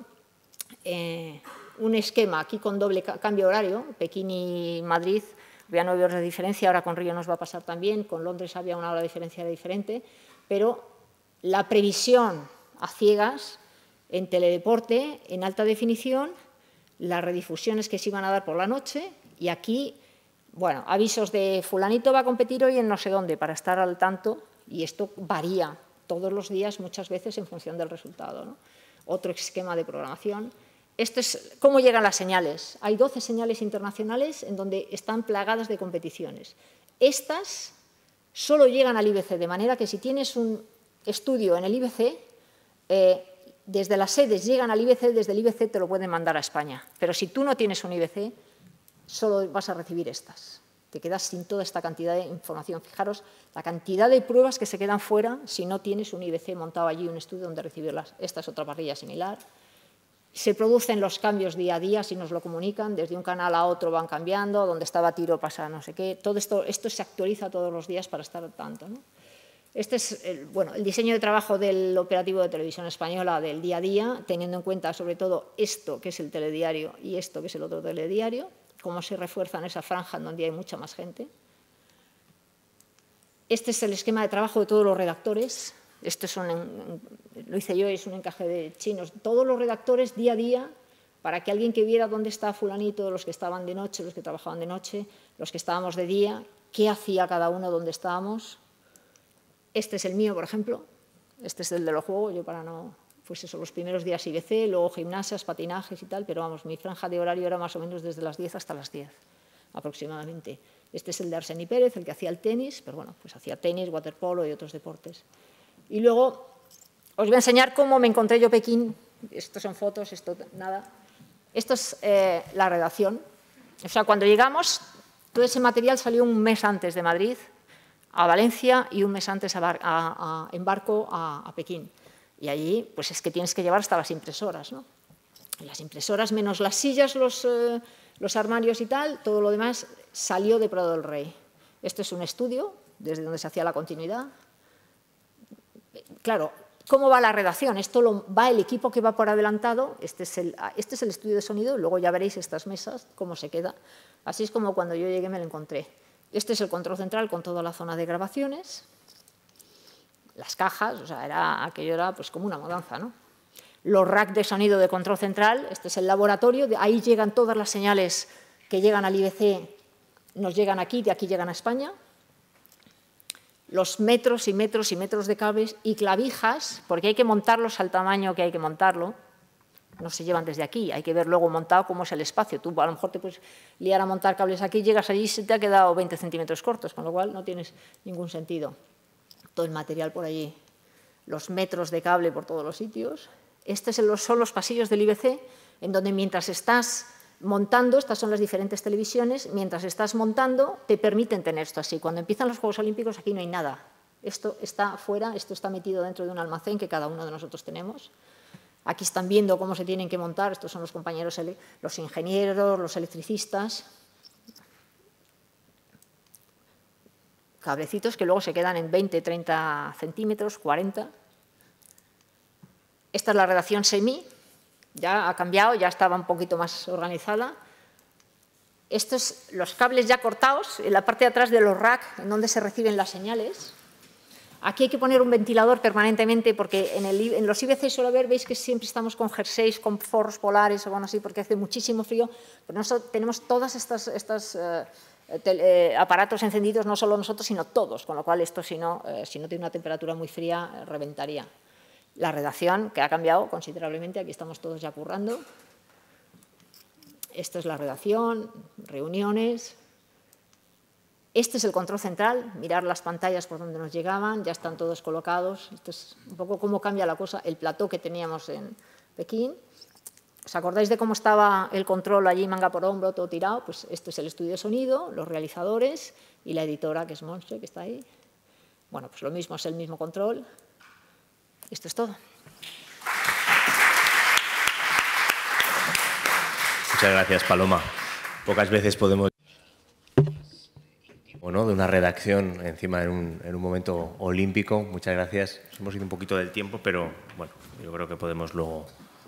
eh, un esquema aquí con doble cambio horario, Pekín y Madrid, había nueve horas de diferencia, ahora con Río nos va a pasar también, con Londres había una hora de diferencia diferente, pero la previsión a ciegas, en teledeporte, en alta definición, las redifusiones que se iban a dar por la noche y aquí, bueno, avisos de fulanito va a competir hoy en no sé dónde para estar al tanto y esto varía todos los días, muchas veces en función del resultado, ¿no? Otro esquema de programación. Esto es cómo llegan las señales. Hay doce señales internacionales en donde están plagadas de competiciones. Estas solo llegan al I B C, de manera que si tienes un estudio en el I B C, Eh, desde las sedes llegan al I B C, desde el I B C te lo pueden mandar a España. Pero si tú no tienes un I B C, solo vas a recibir estas. Te quedas sin toda esta cantidad de información. Fijaros la cantidad de pruebas que se quedan fuera si no tienes un I B C montado allí, un estudio donde recibirlas. Esta es otra parrilla similar. Se producen los cambios día a día, si nos lo comunican, desde un canal a otro van cambiando, donde estaba tiro pasa no sé qué. Todo esto, esto se actualiza todos los días para estar al tanto, ¿no? Este es el, bueno, el diseño de trabajo del operativo de Televisión Española del día a día, teniendo en cuenta sobre todo esto que es el telediario y esto que es el otro telediario, cómo se refuerza en esa franja en donde hay mucha más gente. Este es el esquema de trabajo de todos los redactores. Esto es un, lo hice yo, es un encaje de chinos. Todos los redactores día a día, para que alguien que viera dónde está fulanito, los que estaban de noche, los que trabajaban de noche, los que estábamos de día, qué hacía cada uno, dónde estábamos. Este es el mío, por ejemplo, este es el de los juegos, yo para no, pues eso, los primeros días I B C, luego gimnasias, patinajes y tal, pero vamos, mi franja de horario era más o menos desde las diez hasta las diez, aproximadamente. Este es el de Arseni Pérez, el que hacía el tenis, pero bueno, pues hacía tenis, waterpolo y otros deportes. Y luego os voy a enseñar cómo me encontré yo Pekín, estos son fotos, esto nada. Esto es eh, la redacción, o sea, cuando llegamos, todo ese material salió un mes antes de Madrid, a Valencia y un mes antes a, a, a, en barco a, a Pekín. Y allí, pues es que tienes que llevar hasta las impresoras, ¿no? Las impresoras menos las sillas, los, eh, los armarios y tal, todo lo demás salió de Prado del Rey. Esto es un estudio desde donde se hacía la continuidad. Claro, ¿Cómo va la redacción? Esto lo, va el equipo que va por adelantado, este es, el, este es el estudio de sonido, luego ya veréis estas mesas, cómo se queda. Así es como cuando yo llegué me lo encontré. Este es el control central con toda la zona de grabaciones, las cajas, o sea, era, aquello era pues como una mudanza, ¿no? Los racks de sonido de control central, este es el laboratorio, de ahí llegan todas las señales que llegan al I B C, nos llegan aquí, de aquí llegan a España. Los metros y metros y metros de cables y clavijas, porque hay que montarlos al tamaño que hay que montarlo, no se llevan desde aquí, hay que ver luego montado cómo es el espacio. Tú a lo mejor te puedes liar a montar cables aquí, llegas allí y se te ha quedado veinte centímetros cortos, con lo cual no tienes ningún sentido. Todo el material por allí, los metros de cable por todos los sitios. Estos son los pasillos del I B C, en donde mientras estás montando, estas son las diferentes televisiones, mientras estás montando te permiten tener esto así. Cuando empiezan los Juegos Olímpicos aquí no hay nada. Esto está fuera, esto está metido dentro de un almacén que cada uno de nosotros tenemos. Aquí están viendo cómo se tienen que montar, estos son los compañeros, los ingenieros, los electricistas. Cablecitos que luego se quedan en veinte, treinta centímetros, cuarenta. Esta es la redacción semi. Ya ha cambiado, ya estaba un poquito más organizada. Estos los cables ya cortados, en la parte de atrás de los racks, en donde se reciben las señales. Aquí hay que poner un ventilador permanentemente, porque en, el, en los I B C suele haber, veis que siempre estamos con jerseys, con forros polares o bueno así, porque hace muchísimo frío. Pero nosotros tenemos todos estos, estos eh, tele, eh, aparatos encendidos, no solo nosotros, sino todos, con lo cual esto, si no, eh, si no tiene una temperatura muy fría, eh, reventaría. La redacción, que ha cambiado considerablemente, aquí estamos todos ya currando. Esto es la redacción, reuniones. Este es el control central, mirar las pantallas por donde nos llegaban, ya están todos colocados. Esto es un poco cómo cambia la cosa, el plató que teníamos en Pekín. ¿Os acordáis de cómo estaba el control allí, manga por hombro, todo tirado? Pues esto es el estudio de sonido, los realizadores y la editora, que es Monse, que está ahí. Bueno, pues lo mismo, es el mismo control. Esto es todo. Muchas gracias, Paloma. Pocas veces podemos... Bueno, de una redacción encima en un, en un momento olímpico. Muchas gracias. Nos hemos ido un poquito del tiempo, pero bueno, yo creo que podemos luego...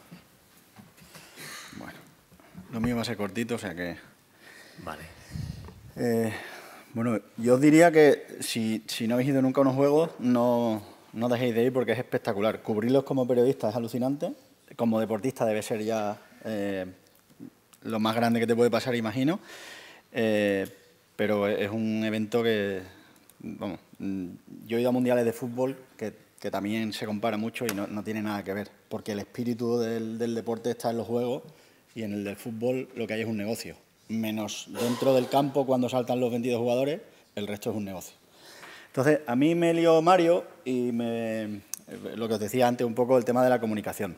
Bueno, lo mío va a ser cortito, o sea que... Vale. Eh, bueno, yo os diría que si, si no habéis ido nunca a unos juegos, no... No dejéis de ir porque es espectacular. Cubrirlos como periodista es alucinante. Como deportista debe ser ya eh, lo más grande que te puede pasar, imagino. Eh, pero es un evento que... Vamos, yo he ido a mundiales de fútbol que, que también se compara mucho y no, no tiene nada que ver. Porque el espíritu del, del deporte está en los juegos y en el del fútbol lo que hay es un negocio. Menos dentro del campo, cuando saltan los veintidós jugadores, el resto es un negocio. Entonces, a mí me lió Mario y me, lo que os decía antes, un poco el tema de la comunicación.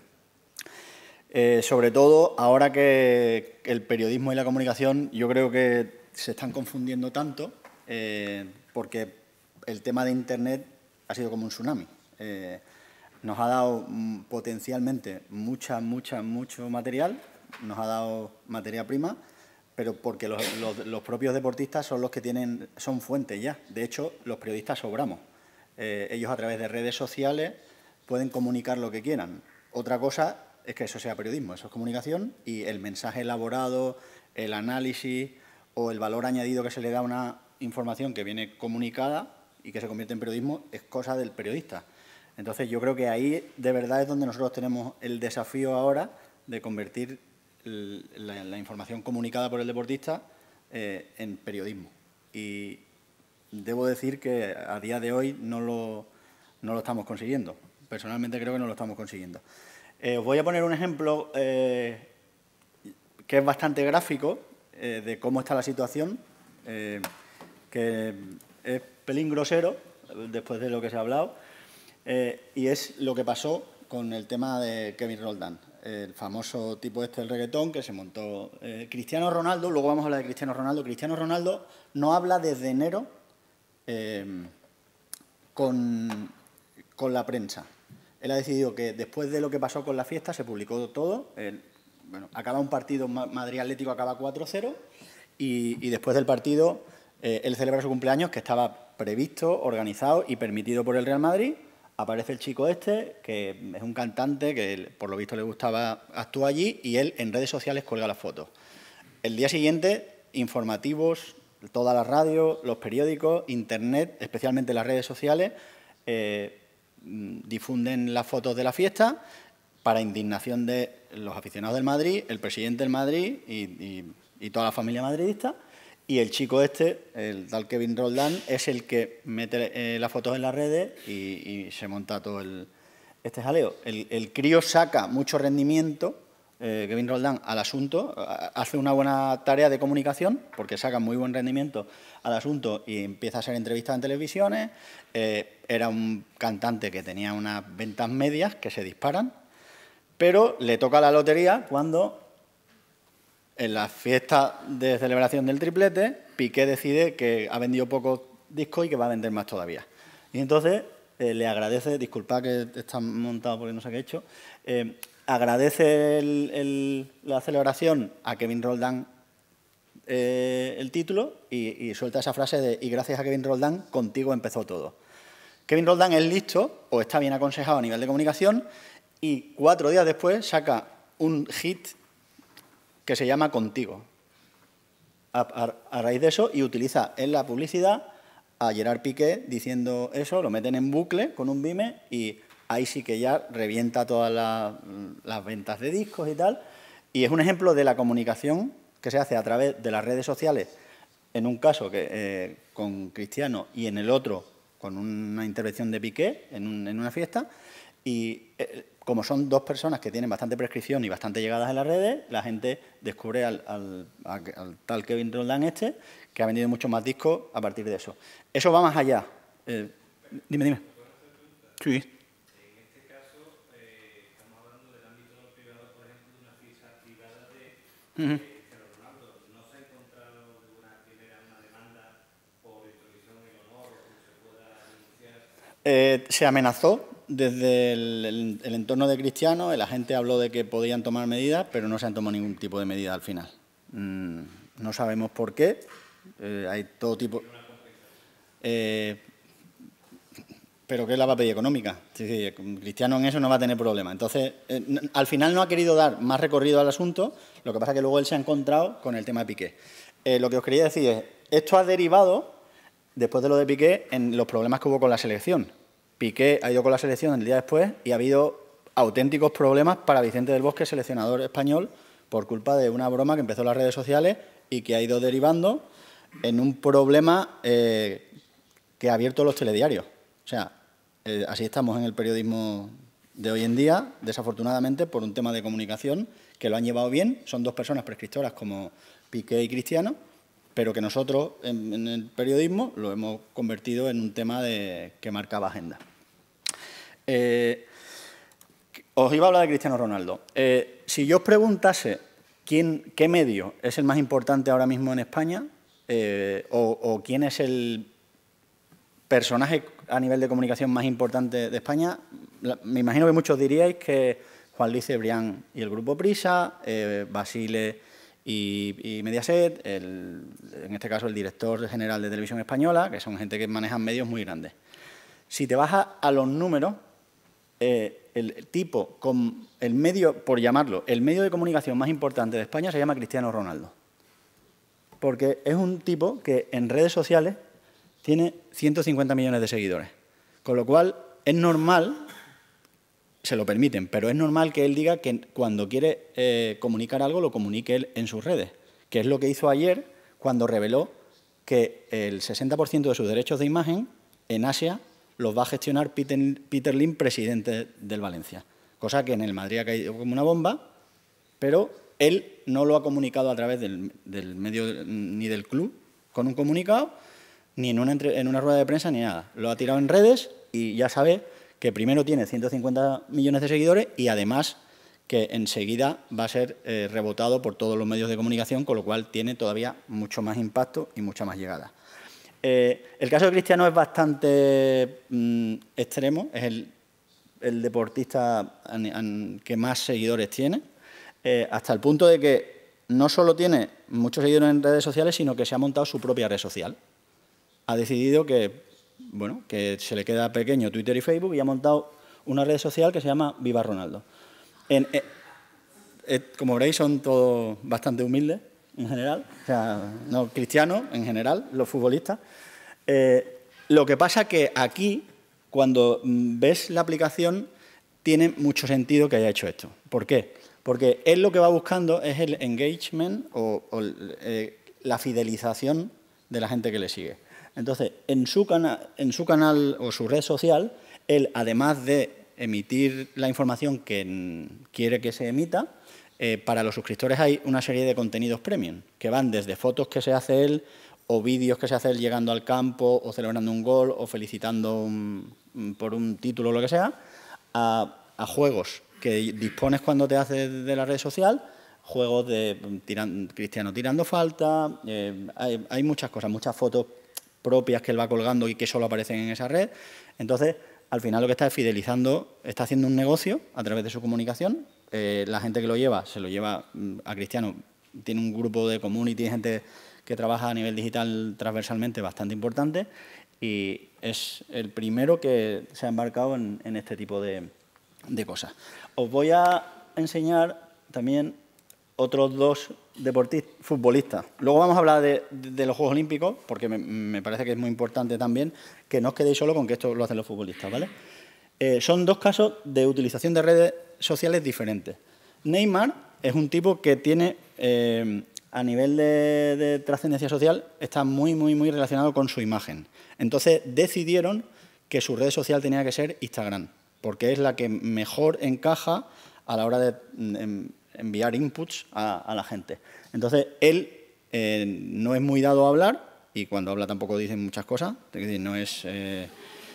Eh, sobre todo, ahora que el periodismo y la comunicación yo creo que se están confundiendo tanto eh, porque el tema de Internet ha sido como un tsunami. Eh, nos ha dado mm, potencialmente mucha, mucha, mucho material, nos ha dado materia prima, pero porque los, los, los propios deportistas son los que tienen, son fuentes ya. De hecho, los periodistas sobramos. Eh, ellos a través de redes sociales pueden comunicar lo que quieran. Otra cosa es que eso sea periodismo, eso es comunicación y el mensaje elaborado, el análisis o el valor añadido que se le da a una información que viene comunicada y que se convierte en periodismo es cosa del periodista. Entonces, yo creo que ahí de verdad es donde nosotros tenemos el desafío ahora de convertir La, la información comunicada por el deportista eh, en periodismo. Y debo decir que a día de hoy no lo, no lo estamos consiguiendo. Personalmente creo que no lo estamos consiguiendo. Eh, os voy a poner un ejemplo eh, que es bastante gráfico eh, de cómo está la situación, eh, que es pelín grosero, después de lo que se ha hablado, eh, y es lo que pasó con el tema de Kevin Roldán. El famoso tipo este del reggaetón que se montó eh, Cristiano Ronaldo, luego vamos a hablar de Cristiano Ronaldo. Cristiano Ronaldo no habla desde enero eh, con, con la prensa. Él ha decidido que después de lo que pasó con la fiesta se publicó todo. Eh, bueno, acaba un partido, Madrid Atlético acaba cuatro cero y, y después del partido eh, él celebra su cumpleaños que estaba previsto, organizado y permitido por el Real Madrid. aparece el chico este, que es un cantante que por lo visto le gustaba actuar allí, y él en redes sociales cuelga las fotos. El día siguiente, informativos, toda la radio, los periódicos, internet, especialmente las redes sociales, eh, difunden las fotos de la fiesta para indignación de los aficionados del Madrid, el presidente del Madrid y, y, y toda la familia madridista. Y el chico este, el tal Kevin Roldán, es el que mete eh, las fotos en las redes y, y se monta todo el, este jaleo. El, el crío saca mucho rendimiento, eh, Kevin Roldán, al asunto, hace una buena tarea de comunicación, porque saca muy buen rendimiento al asunto y empieza a hacer entrevistas en televisiones. Eh, era un cantante que tenía unas ventas medias que se disparan, pero le toca la lotería cuando, en la fiesta de celebración del triplete, Piqué decide que ha vendido pocos discos y que va a vender más todavía. Y entonces eh, le agradece, disculpad que está montado porque no sé qué he hecho, eh, agradece el, el, la celebración a Kevin Roldán eh, el título y, y suelta esa frase de «y gracias a Kevin Roldán, contigo empezó todo». Kevin Roldán es listo o está bien aconsejado a nivel de comunicación y cuatro días después saca un hit que se llama Contigo, a, a, a raíz de eso, y utiliza en la publicidad a Gerard Piqué diciendo eso, lo meten en bucle con un Vime y ahí sí que ya revienta todas la, las ventas de discos y tal. Y es un ejemplo de la comunicación que se hace a través de las redes sociales, en un caso que, eh, con Cristiano y en el otro con una intervención de Piqué en, un, en una fiesta. Y eh, como son dos personas que tienen bastante prescripción y bastante llegadas en las redes, la gente descubre al, al, al, al tal Kevin Roldán este, que ha vendido muchos más discos a partir de eso. Eso va más allá. Eh, dime, dime. Sí. En este caso, eh, estamos hablando del ámbito privado, por ejemplo, de una fiesta privada de Uh-huh. Cristiano Ronaldo. ¿No se ha encontrado de una primera una demanda por intromisión en honor o como se pueda denunciar? Eh, se amenazó desde el, el, el entorno de Cristiano, la gente habló de que podían tomar medidas, pero no se han tomado ningún tipo de medida al final. Mm, no sabemos por qué, eh, hay todo tipo... Eh, pero ¿qué es la va a pedir económica? Sí, sí, Cristiano en eso no va a tener problema. Entonces, eh, al final no ha querido dar más recorrido al asunto, lo que pasa es que luego él se ha encontrado con el tema de Piqué. Eh, lo que os quería decir es, esto ha derivado, después de lo de Piqué, en los problemas que hubo con la selección. Piqué ha ido con la selección el día después y ha habido auténticos problemas para Vicente del Bosque, seleccionador español, por culpa de una broma que empezó en las redes sociales y que ha ido derivando en un problema eh, que ha abierto los telediarios. O sea, eh, así estamos en el periodismo de hoy en día, desafortunadamente, por un tema de comunicación, que lo han llevado bien. Son dos personas prescriptoras como Piqué y Cristiano, pero que nosotros en, en el periodismo lo hemos convertido en un tema de, que marcaba agenda. Eh, os iba a hablar de Cristiano Ronaldo. Eh, si yo os preguntase quién, qué medio es el más importante ahora mismo en España, eh, o, o quién es el personaje a nivel de comunicación más importante de España, la, me imagino que muchos diríais que Juan Luis Cebrián y el Grupo Prisa, eh, Basile y, y Mediaset, el, en este caso el director general de Televisión Española, que son gente que manejan medios muy grandes. Si te vas a, a los números, eh, el, el tipo, con el medio, por llamarlo, el medio de comunicación más importante de España se llama Cristiano Ronaldo. Porque es un tipo que en redes sociales tiene ciento cincuenta millones de seguidores. Con lo cual, es normal, se lo permiten, pero es normal que él diga que cuando quiere eh, comunicar algo, lo comunique él en sus redes, que es lo que hizo ayer cuando reveló que el sesenta por ciento de sus derechos de imagen en Asia los va a gestionar Peter, Peter Lim, presidente del Valencia. Cosa que en el Madrid ha caído como una bomba, pero él no lo ha comunicado a través del, del medio ni del club con un comunicado, ni en una, entre, en una rueda de prensa, ni nada. Lo ha tirado en redes y ya sabe que primero tiene ciento cincuenta millones de seguidores y además que enseguida va a ser eh, rebotado por todos los medios de comunicación, con lo cual tiene todavía mucho más impacto y mucha más llegada. Eh, el caso de Cristiano es bastante mm, extremo, es el, el deportista an, an, que más seguidores tiene, eh, hasta el punto de que no solo tiene muchos seguidores en redes sociales, sino que se ha montado su propia red social. Ha decidido que bueno, que se le queda pequeño Twitter y Facebook y ha montado una red social que se llama Viva Ronaldo. En, eh, eh, como veréis, son todos bastante humildes en general, o sea, no cristianos en general, los futbolistas. Eh, lo que pasa que aquí, cuando ves la aplicación, tiene mucho sentido que haya hecho esto. ¿Por qué? Porque él lo que va buscando es el engagement o, o eh, la fidelización de la gente que le sigue. Entonces, en su, cana en su canal o su red social, él, además de emitir la información que quiere que se emita, eh, para los suscriptores hay una serie de contenidos premium, que van desde fotos que se hace él, o vídeos que se hace él llegando al campo, o celebrando un gol, o felicitando un, por un título o lo que sea, a, a juegos que dispones cuando te haces de la red social, juegos de tiran, Cristiano tirando falta, eh, hay, hay muchas cosas, muchas fotos propias que él va colgando y que solo aparecen en esa red. Entonces, al final lo que está es fidelizando, está haciendo un negocio a través de su comunicación. Eh, la gente que lo lleva, se lo lleva a Cristiano, tiene un grupo de community, gente que trabaja a nivel digital transversalmente bastante importante y es el primero que se ha embarcado en, en este tipo de, de cosas. Os voy a enseñar también otros dos deportistas, futbolistas. Luego vamos a hablar de, de, de los Juegos Olímpicos, porque me, me parece que es muy importante también que no os quedéis solo con que esto lo hacen los futbolistas, ¿vale? Eh, son dos casos de utilización de redes sociales diferentes. Neymar es un tipo que tiene, eh, a nivel de, de trascendencia social, está muy, muy, muy relacionado con su imagen. Entonces decidieron que su red social tenía que ser Instagram, porque es la que mejor encaja a la hora de en, enviar inputs a, a la gente. Entonces, él eh, no es muy dado a hablar y cuando habla tampoco dice muchas cosas. Es decir, no es, eh,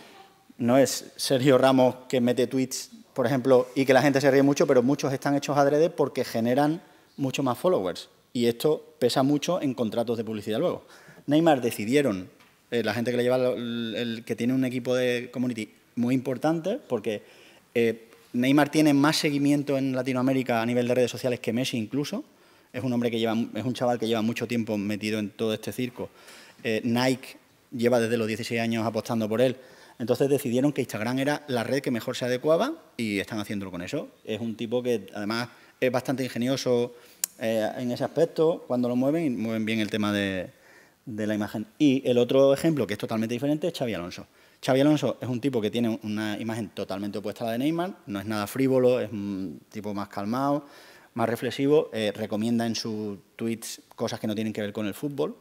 no es Sergio Ramos que mete tweets, por ejemplo, y que la gente se ríe mucho, pero muchos están hechos adrede porque generan mucho más followers. Y esto pesa mucho en contratos de publicidad luego. Neymar decidieron, eh, la gente que le lleva, el, el que tiene un equipo de community muy importante, porque Eh, Neymar tiene más seguimiento en Latinoamérica a nivel de redes sociales que Messi incluso. Es un hombre que lleva, es un chaval que lleva mucho tiempo metido en todo este circo. Eh, Nike lleva desde los dieciséis años apostando por él. Entonces decidieron que Instagram era la red que mejor se adecuaba y están haciéndolo con eso. Es un tipo que además es bastante ingenioso eh, en ese aspecto cuando lo mueven y mueven bien el tema de, de la imagen. Y el otro ejemplo que es totalmente diferente es Xabi Alonso. Xabi Alonso es un tipo que tiene una imagen totalmente opuesta a la de Neymar, no es nada frívolo, es un tipo más calmado, más reflexivo, eh, recomienda en sus tweets cosas que no tienen que ver con el fútbol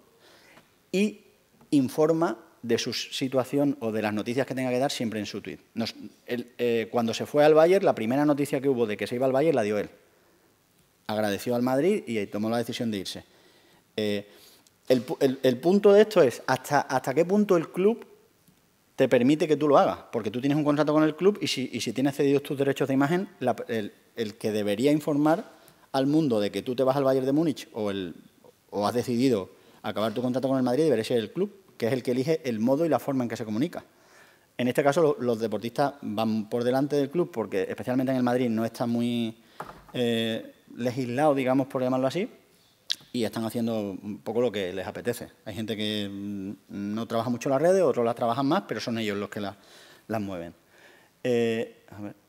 y informa de su situación o de las noticias que tenga que dar siempre en su tweet. Nos, él, eh, cuando se fue al Bayern, la primera noticia que hubo de que se iba al Bayern la dio él. Agradeció al Madrid y tomó la decisión de irse. Eh, el, el, el punto de esto es hasta, hasta qué punto el club te permite que tú lo hagas, porque tú tienes un contrato con el club y si, y si tienes cedidos tus derechos de imagen, la, el, el que debería informar al mundo de que tú te vas al Bayern de Múnich o, el, o has decidido acabar tu contrato con el Madrid debería ser el club, que es el que elige el modo y la forma en que se comunica. En este caso, lo, los deportistas van por delante del club porque, especialmente en el Madrid, no está muy eh, legislado, digamos, por llamarlo así, y están haciendo un poco lo que les apetece. Hay gente que no trabaja mucho las redes, otros las trabajan más, pero son ellos los que las, las mueven. Eh, a ver.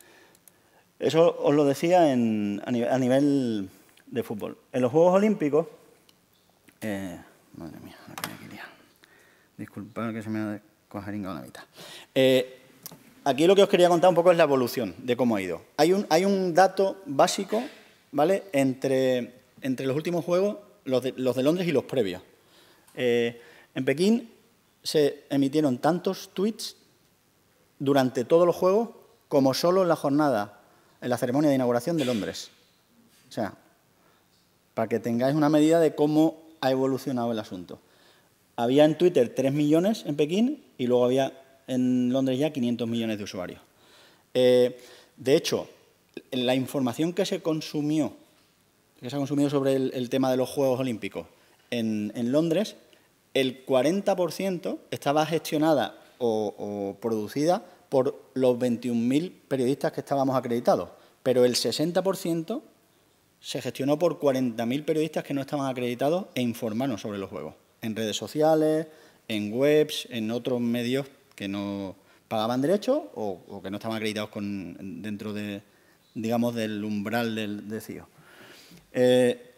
Eso os lo decía en, a, nivel, a nivel de fútbol. En los Juegos Olímpicos... Eh, madre mía, la tenía que liar. Disculpad que se me ha descuajeringado la mitad. Eh, aquí lo que os quería contar un poco es la evolución de cómo ha ido. Hay un, hay un dato básico, ¿vale?, entre... entre los últimos Juegos, los de, los de Londres y los previos. Eh, en Pekín se emitieron tantos tweets durante todos los Juegos como solo en la jornada, en la ceremonia de inauguración de Londres. O sea, para que tengáis una medida de cómo ha evolucionado el asunto. Había en Twitter tres millones en Pekín y luego había en Londres ya quinientos millones de usuarios. Eh, de hecho, la información que se consumió que se ha consumido sobre el, el tema de los Juegos Olímpicos en, en Londres, el cuarenta por ciento estaba gestionada o, o producida por los veintiún mil periodistas que estábamos acreditados, pero el sesenta por ciento se gestionó por cuarenta mil periodistas que no estaban acreditados e informaron sobre los Juegos, en redes sociales, en webs, en otros medios que no pagaban derechos o, o que no estaban acreditados con, dentro de, digamos, del umbral del de C I O. Eh,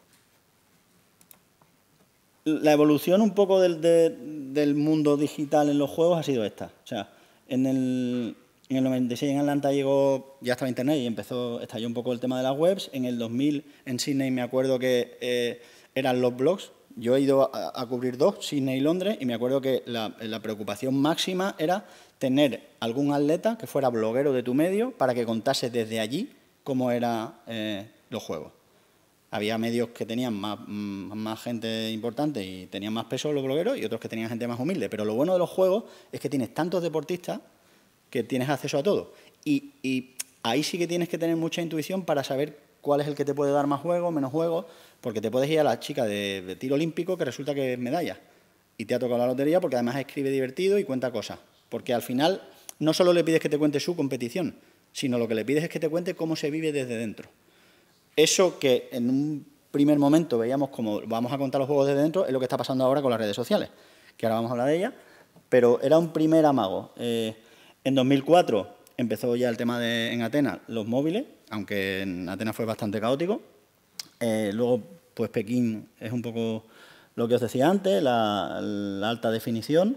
la evolución un poco del, de, del mundo digital en los juegos ha sido esta. O sea, en el, en el noventa y seis en Atlanta llegó, ya estaba Internet y empezó, estalló un poco el tema de las webs. En el dos mil en Sydney me acuerdo que eh, eran los blogs. Yo he ido a, a cubrir dos, Sydney y Londres, y me acuerdo que la, la preocupación máxima era tener algún atleta que fuera bloguero de tu medio para que contase desde allí cómo eran eh, los juegos. Había medios que tenían más, más gente importante y tenían más peso los blogueros y otros que tenían gente más humilde. Pero lo bueno de los juegos es que tienes tantos deportistas que tienes acceso a todo. Y, y ahí sí que tienes que tener mucha intuición para saber cuál es el que te puede dar más juegos, menos juegos, porque te puedes ir a la chica de, de tiro olímpico que resulta que es medalla y te ha tocado la lotería porque además escribe divertido y cuenta cosas. Porque al final no solo le pides que te cuente su competición, sino lo que le pides es que te cuente cómo se vive desde dentro. Eso que en un primer momento veíamos como vamos a contar los juegos desde dentro es lo que está pasando ahora con las redes sociales, que ahora vamos a hablar de ellas, pero era un primer amago. Eh, en dos mil cuatro empezó ya el tema de, en Atenas, los móviles, aunque en Atenas fue bastante caótico. Eh, luego, pues Pekín es un poco lo que os decía antes, la, la alta definición.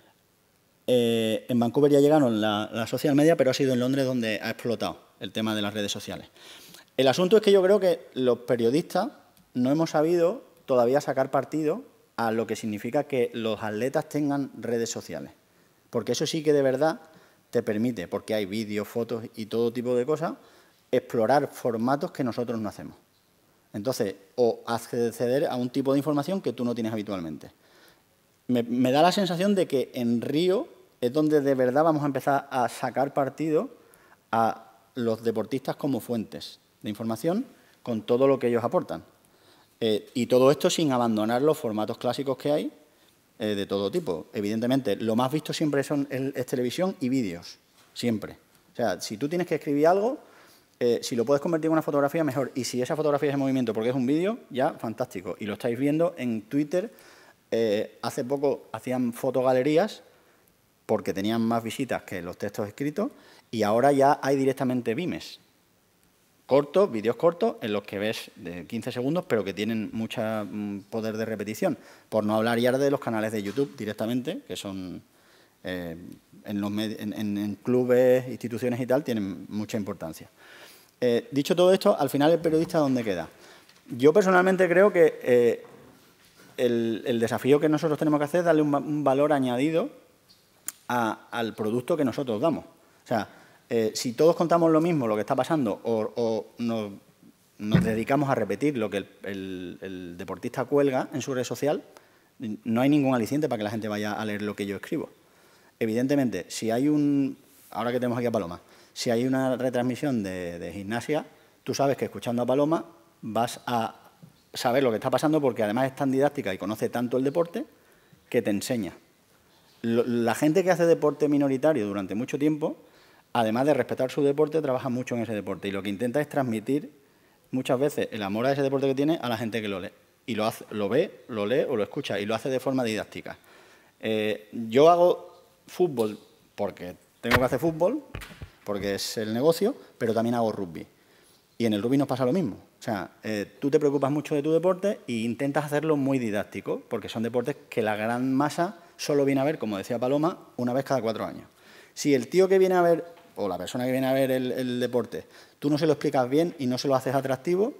Eh, en Vancouver ya llegaron la, la social media, pero ha sido en Londres donde ha explotado el tema de las redes sociales. El asunto es que yo creo que los periodistas no hemos sabido todavía sacar partido a lo que significa que los atletas tengan redes sociales. Porque eso sí que de verdad te permite, porque hay vídeos, fotos y todo tipo de cosas, explorar formatos que nosotros no hacemos. Entonces, o acceder a un tipo de información que tú no tienes habitualmente. Me, me da la sensación de que en Río es donde de verdad vamos a empezar a sacar partido a los deportistas como fuentes de información con todo lo que ellos aportan. Eh, y todo esto sin abandonar los formatos clásicos que hay eh, de todo tipo. Evidentemente, lo más visto siempre son, es, es televisión y vídeos, siempre. O sea, si tú tienes que escribir algo, eh, si lo puedes convertir en una fotografía, mejor. Y si esa fotografía es en movimiento porque es un vídeo, ya, fantástico. Y lo estáis viendo en Twitter. Eh, hace poco hacían fotogalerías porque tenían más visitas que los textos escritos y ahora ya hay directamente Vimes. Cortos, vídeos cortos, en los que ves de quince segundos, pero que tienen mucho poder de repetición. Por no hablar ya de los canales de YouTube directamente, que son eh, en, los en, en clubes, instituciones y tal, tienen mucha importancia. Eh, dicho todo esto, al final el periodista, ¿dónde queda? Yo personalmente creo que eh, el, el desafío que nosotros tenemos que hacer es darle un, un valor añadido a, al producto que nosotros damos. O sea, Eh, si todos contamos lo mismo, lo que está pasando, o, o nos, nos dedicamos a repetir lo que el, el, el deportista cuelga en su red social, no hay ningún aliciente para que la gente vaya a leer lo que yo escribo. Evidentemente, si hay un... Ahora que tenemos aquí a Paloma, si hay una retransmisión de, de gimnasia, tú sabes que escuchando a Paloma vas a saber lo que está pasando porque además es tan didáctica y conoce tanto el deporte que te enseña. Lo, la gente que hace deporte minoritario durante mucho tiempo, además de respetar su deporte, trabaja mucho en ese deporte y lo que intenta es transmitir muchas veces el amor a ese deporte que tiene a la gente que lo lee. Y lo, hace, lo ve, lo lee o lo escucha y lo hace de forma didáctica. Eh, yo hago fútbol porque tengo que hacer fútbol, porque es el negocio, pero también hago rugby. Y en el rugby nos pasa lo mismo. O sea, eh, tú te preocupas mucho de tu deporte e intentas hacerlo muy didáctico, porque son deportes que la gran masa solo viene a ver, como decía Paloma, una vez cada cuatro años. Si el tío que viene a ver o la persona que viene a ver el, el deporte, tú no se lo explicas bien y no se lo haces atractivo,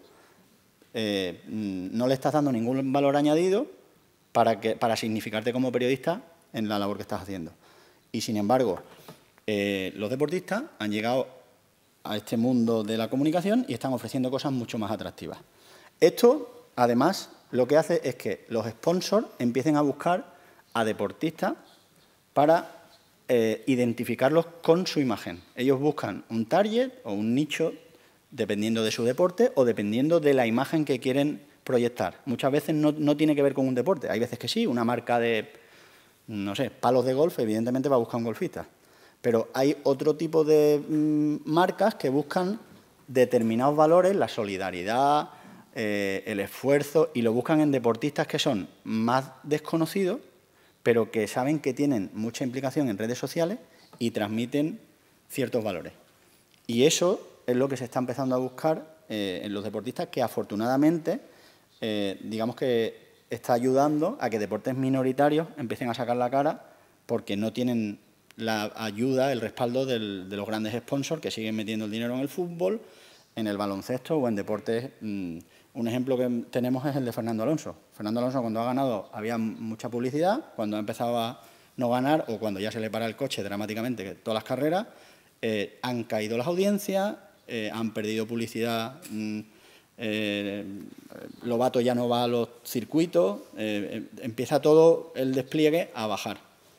eh, no le estás dando ningún valor añadido para, que, para significarte como periodista en la labor que estás haciendo. Y, sin embargo, eh, los deportistas han llegado a este mundo de la comunicación y están ofreciendo cosas mucho más atractivas. Esto, además, lo que hace es que los sponsors empiecen a buscar a deportistas para Eh, identificarlos con su imagen. Ellos buscan un target o un nicho dependiendo de su deporte o dependiendo de la imagen que quieren proyectar. Muchas veces no, no tiene que ver con un deporte. Hay veces que sí, una marca de, no sé, palos de golf, evidentemente va a buscar un golfista. Pero hay otro tipo de mmm, marcas que buscan determinados valores, la solidaridad, eh, el esfuerzo, y lo buscan en deportistas que son más desconocidos, pero que saben que tienen mucha implicación en redes sociales y transmiten ciertos valores. Y eso es lo que se está empezando a buscar eh, en los deportistas, que afortunadamente, eh, digamos que está ayudando a que deportes minoritarios empiecen a sacar la cara porque no tienen la ayuda, el respaldo del, de los grandes sponsors que siguen metiendo el dinero en el fútbol, en el baloncesto o en deportes. Mmm, un ejemplo que tenemos es el de Fernando Alonso. Fernando Alonso, cuando ha ganado, había mucha publicidad. Cuando ha empezado a no ganar, o cuando ya se le para el coche dramáticamente, que todas las carreras, eh, han caído las audiencias, eh, han perdido publicidad. Mmm, eh, Lobato ya no va a los circuitos, eh, empieza todo el despliegue a bajar.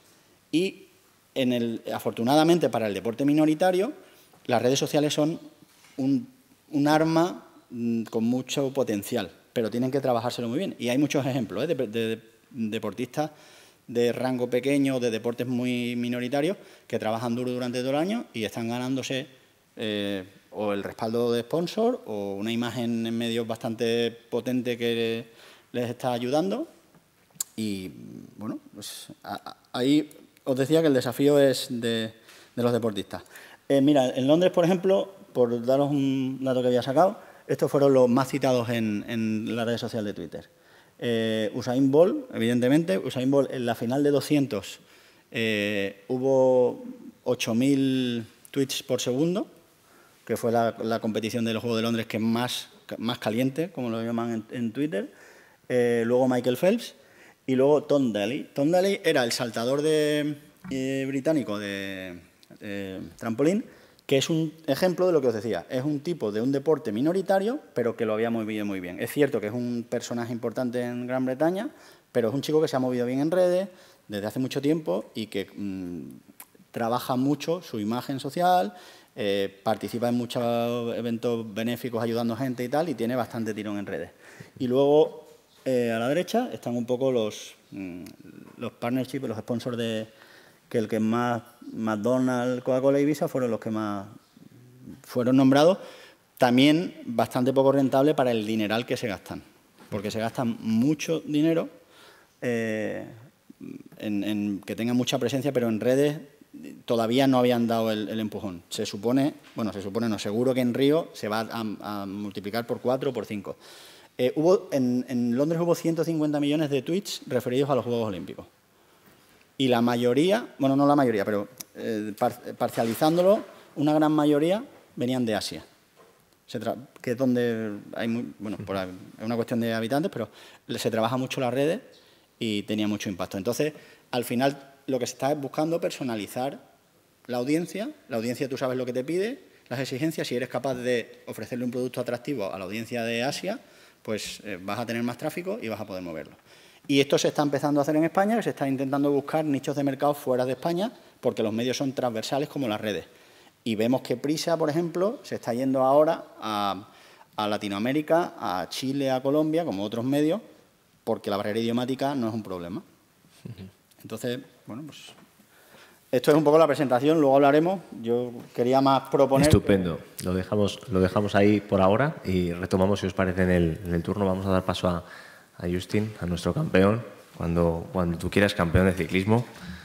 Y en el, afortunadamente para el deporte minoritario, las redes sociales son un, un arma mmm, con mucho potencial, pero tienen que trabajárselo muy bien. Y hay muchos ejemplos ¿eh? de, de, de deportistas de rango pequeño, de deportes muy minoritarios, que trabajan duro durante todo el año y están ganándose eh, o el respaldo de sponsor o una imagen en medios bastante potente que les está ayudando. Y, bueno, pues a, a, ahí os decía que el desafío es de, de los deportistas. Eh, mira, en Londres, por ejemplo, por daros un dato que había sacado, estos fueron los más citados en, en la red social de Twitter. Eh, Usain Bolt, evidentemente, Usain Bolt en la final de doscientos eh, hubo ocho mil tweets por segundo, que fue la, la competición de los Juegos de Londres que más, más caliente, como lo llaman en, en Twitter. Eh, luego Michael Phelps y luego Tom Daley. Tom Daley era el saltador de, eh, británico de eh, trampolín, que es un ejemplo de lo que os decía. Es un tipo de un deporte minoritario, pero que lo había movido muy bien. Es cierto que es un personaje importante en Gran Bretaña, pero es un chico que se ha movido bien en redes desde hace mucho tiempo y que mmm, trabaja mucho su imagen social, eh, participa en muchos eventos benéficos ayudando a gente y tal, y tiene bastante tirón en redes. Y luego, eh, a la derecha, están un poco los, mmm, los partnerships, los sponsors de... que el que más, McDonald's, Coca-Cola y Visa fueron los que más fueron nombrados, también bastante poco rentable para el dineral que se gastan, porque se gastan mucho dinero eh, en, en que tengan mucha presencia, pero en redes todavía no habían dado el, el empujón. Se supone, bueno, se supone no, seguro que en Río se va a, a multiplicar por cuatro o por cinco. Eh, hubo, en, en Londres hubo ciento cincuenta millones de tweets referidos a los Juegos Olímpicos. Y la mayoría, bueno, no la mayoría, pero eh, par, parcializándolo, una gran mayoría venían de Asia, se que es donde hay, muy, bueno, por, es una cuestión de habitantes, pero se trabaja mucho las redes y tenía mucho impacto. Entonces, al final, lo que se está es buscando personalizar la audiencia. La audiencia, tú sabes lo que te pide, las exigencias. Si eres capaz de ofrecerle un producto atractivo a la audiencia de Asia, pues eh, vas a tener más tráfico y vas a poder moverlo. Y esto se está empezando a hacer en España, que se está intentando buscar nichos de mercado fuera de España, porque los medios son transversales como las redes. Y vemos que Prisa, por ejemplo, se está yendo ahora a, a Latinoamérica, a Chile, a Colombia, como otros medios, porque la barrera idiomática no es un problema. Entonces, bueno, pues esto es un poco la presentación, luego hablaremos. Yo quería más proponer... Estupendo. Que... Lo dejamos, lo dejamos ahí por ahora y retomamos, si os parece, en el, en el turno. Vamos a dar paso a... a Justin, a nuestro campeón, cuando, cuando tú quieras, campeón de ciclismo.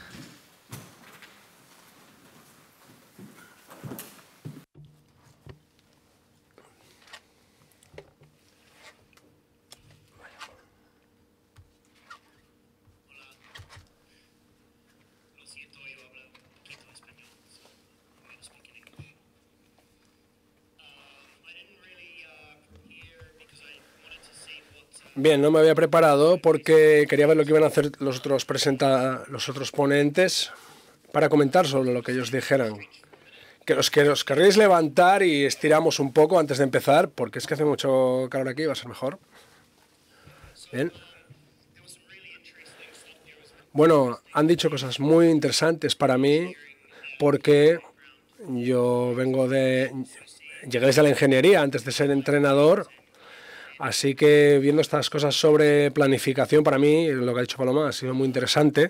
Bien, no me había preparado porque quería ver lo que iban a hacer los otros, presenta, los otros ponentes para comentar sobre lo que ellos dijeran. Que los que os querréis levantar y estiramos un poco antes de empezar, porque es que hace mucho calor aquí, va a ser mejor. Bien. Bueno, han dicho cosas muy interesantes para mí porque yo vengo de... Llegué desde la ingeniería antes de ser entrenador. Así que viendo estas cosas sobre planificación, para mí, lo que ha dicho Paloma, ha sido muy interesante.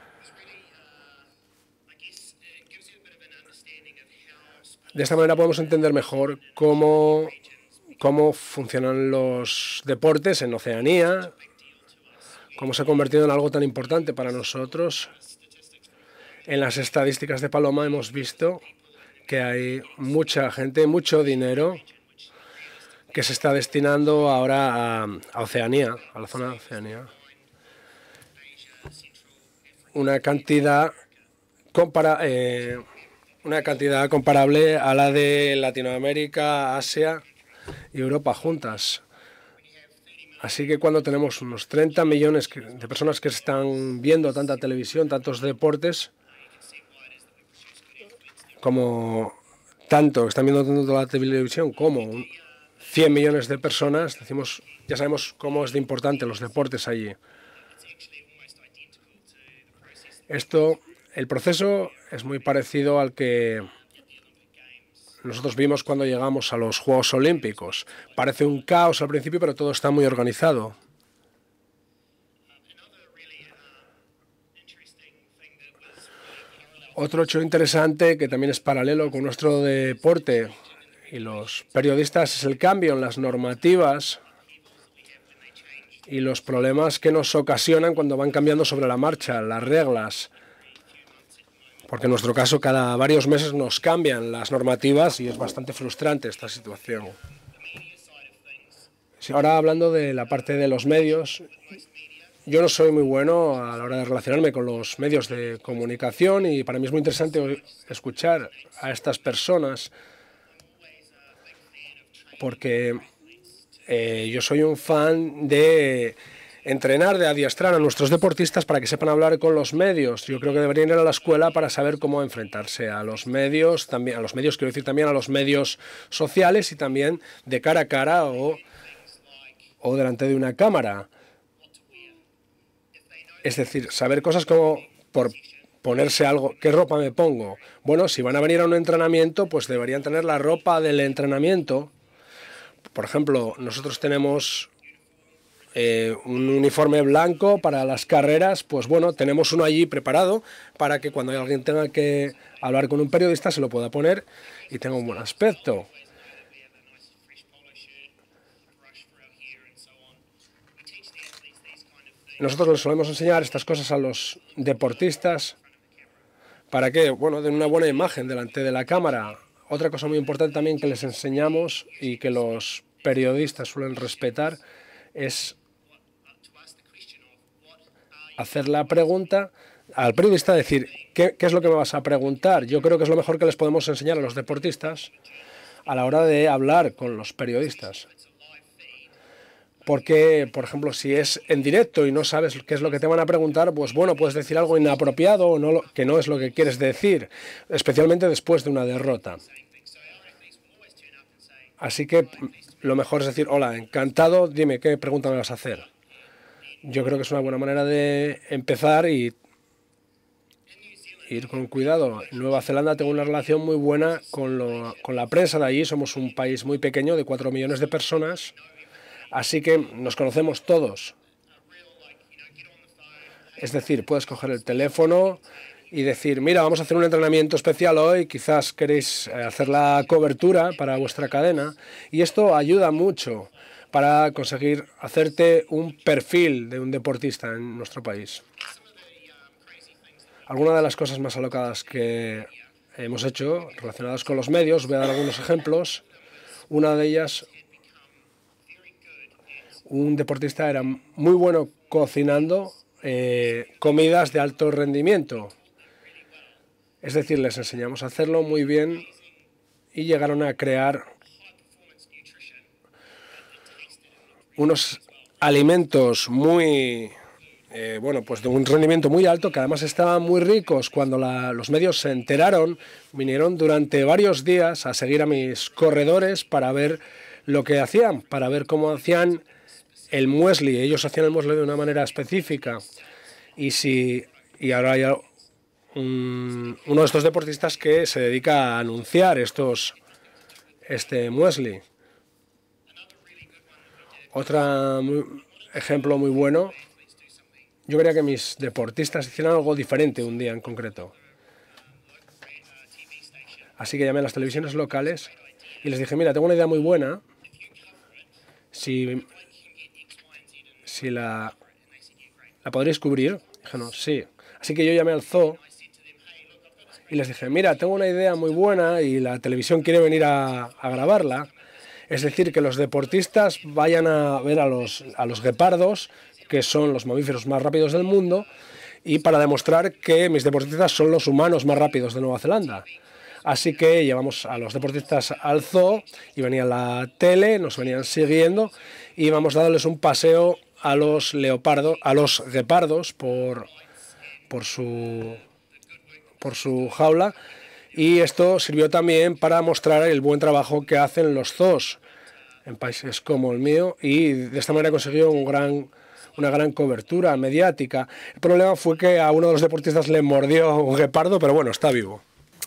De esta manera podemos entender mejor cómo, cómo funcionan los deportes en Oceanía, cómo se ha convertido en algo tan importante para nosotros. En las estadísticas de Paloma hemos visto que hay mucha gente, mucho dinero que se está destinando ahora a, a Oceanía, a la zona de Oceanía. Una cantidad, compara, eh, una cantidad comparable a la de Latinoamérica, Asia y Europa juntas. Así que cuando tenemos unos treinta millones de personas que están viendo tanta televisión, tantos deportes, como tanto, están viendo tanto la televisión como cien millones de personas, decimos, ya sabemos cómo es de importante los deportes allí. Esto, el proceso es muy parecido al que nosotros vimos cuando llegamos a los Juegos Olímpicos. Parece un caos al principio, pero todo está muy organizado. Otro hecho interesante que también es paralelo con nuestro deporte y los periodistas es el cambio en las normativas y los problemas que nos ocasionan cuando van cambiando sobre la marcha las reglas. Porque en nuestro caso cada varios meses nos cambian las normativas y es bastante frustrante esta situación. Sí, ahora hablando de la parte de los medios, yo no soy muy bueno a la hora de relacionarme con los medios de comunicación y para mí es muy interesante escuchar a estas personas porque eh, yo soy un fan de entrenar, de adiestrar a nuestros deportistas para que sepan hablar con los medios. Yo creo que deberían ir a la escuela para saber cómo enfrentarse a los medios, también a los medios, quiero decir también a los medios sociales y también de cara a cara o, o delante de una cámara. Es decir, saber cosas como por ponerse algo, ¿qué ropa me pongo? Bueno, si van a venir a un entrenamiento, pues deberían tener la ropa del entrenamiento. Por ejemplo, nosotros tenemos Eh, un uniforme blanco para las carreras, pues bueno, tenemos uno allí preparado para que cuando alguien tenga que hablar con un periodista se lo pueda poner y tenga un buen aspecto. Nosotros les solemos enseñar estas cosas a los deportistas para que, bueno, den una buena imagen delante de la cámara. Otra cosa muy importante también que les enseñamos y que los periodistas suelen respetar es hacer la pregunta al periodista, decir, ¿qué, ¿qué es lo que me vas a preguntar? Yo creo que es lo mejor que les podemos enseñar a los deportistas a la hora de hablar con los periodistas. Porque, por ejemplo, si es en directo y no sabes qué es lo que te van a preguntar, pues bueno, puedes decir algo inapropiado o no, que no es lo que quieres decir, especialmente después de una derrota. Así que lo mejor es decir, hola, encantado, dime, ¿qué pregunta me vas a hacer? Yo creo que es una buena manera de empezar y ir con cuidado. En Nueva Zelanda tengo una relación muy buena con, lo, con la prensa de allí. Somos un país muy pequeño de cuatro millones de personas, así que nos conocemos todos. Es decir, puedes coger el teléfono y decir, mira, vamos a hacer un entrenamiento especial hoy, quizás queréis hacer la cobertura para vuestra cadena, y esto ayuda mucho para conseguir hacerte un perfil de un deportista en nuestro país. Algunas de las cosas más alocadas que hemos hecho relacionadas con los medios, voy a dar algunos ejemplos. Una de ellas, un deportista era muy bueno cocinando eh, comidas de alto rendimiento. Es decir, les enseñamos a hacerlo muy bien y llegaron a crear unos alimentos muy, eh, bueno, pues de un rendimiento muy alto, que además estaban muy ricos. Cuando la, los medios se enteraron, vinieron durante varios días a seguir a mis corredores para ver lo que hacían, para ver cómo hacían el muesli. Ellos hacían el muesli de una manera específica. Y, si, y ahora hay un, uno de estos deportistas que se dedica a anunciar estos, este muesli. Otro ejemplo muy bueno, yo quería que mis deportistas hicieran algo diferente un día en concreto. Así que llamé a las televisiones locales y les dije, mira, tengo una idea muy buena. Si, si, la, ¿la podréis cubrir? Dijeron, sí. Así que yo llamé al zoo y les dije, mira, tengo una idea muy buena y la televisión quiere venir a, a grabarla. Es decir, que los deportistas vayan a ver a los, a los guepardos, que son los mamíferos más rápidos del mundo, y para demostrar que mis deportistas son los humanos más rápidos de Nueva Zelanda. Así que llevamos a los deportistas al zoo y venía la tele, nos venían siguiendo y íbamos dándoles un paseo a los leopardos, a los guepardos por, por, su, por su jaula, y esto sirvió también para mostrar el buen trabajo que hacen los zoos en países como el mío, y de esta manera consiguió un gran, una gran cobertura mediática. El problema fue que a uno de los deportistas le mordió un guepardo, pero bueno, está vivo.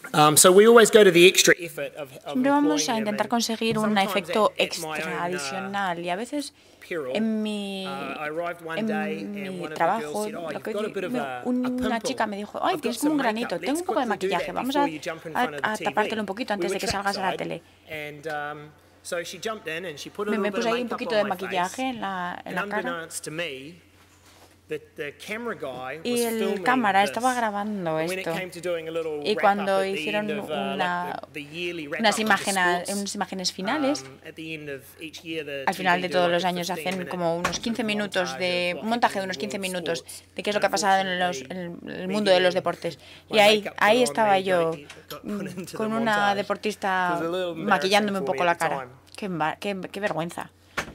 Siempre vamos a intentar conseguir un efecto extra adicional y a veces en mi, en mi trabajo lo que, una chica me dijo, ay, tienes como un granito, tengo un poco de maquillaje, vamos a, a, a tapártelo un poquito antes de que salgas a la tele. Me, me puse ahí un poquito de maquillaje en la, en la cara. Y el cámara estaba grabando esto. Y cuando hicieron una, unas, imágenes, unas imágenes finales, al final de todos los años hacen como unos quince minutos de un montaje de unos quince minutos de qué es lo que ha pasado en, los, en el mundo de los deportes. Y ahí, ahí estaba yo con una deportista maquillándome un poco la cara. Qué, qué, qué vergüenza.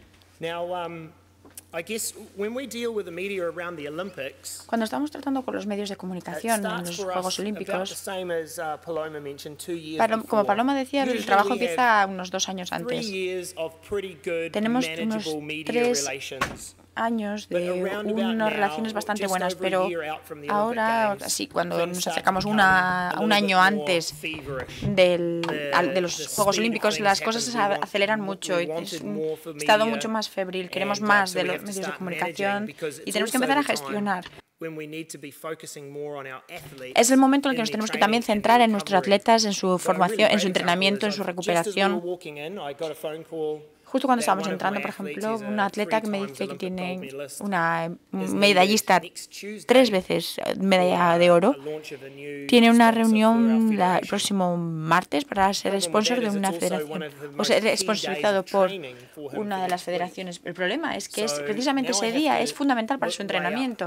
Cuando estamos tratando con los medios de comunicación en los Juegos Olímpicos, como Paloma decía, el trabajo empieza unos dos años antes. Tenemos unos tres años de unas relaciones bastante buenas, pero ahora, sí, cuando nos acercamos una, un año antes del, de los Juegos Olímpicos, las cosas se aceleran mucho y es un estado mucho más febril. Queremos más de los medios de comunicación y tenemos que empezar a gestionar. Es el momento en el que nos tenemos que también centrar en nuestros atletas, en su formación, en su entrenamiento, en su recuperación. Justo cuando estábamos entrando, por ejemplo, una atleta que me dice que tiene una medallista tres veces medalla de oro, tiene una reunión la, el próximo martes para ser sponsor de una federación, o ser sponsorizado por una de las federaciones. El problema es que es, precisamente ese día es fundamental para su entrenamiento.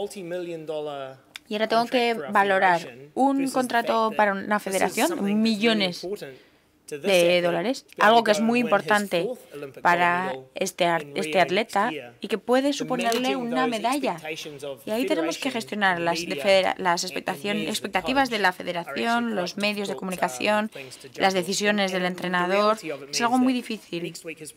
Y ahora tengo que valorar un contrato para una federación, millones de dólares, algo que es muy importante para este, este atleta y que puede suponerle una medalla. Y ahí tenemos que gestionar las, las expectativas de la federación, los medios de comunicación, las decisiones del entrenador. Es algo muy difícil.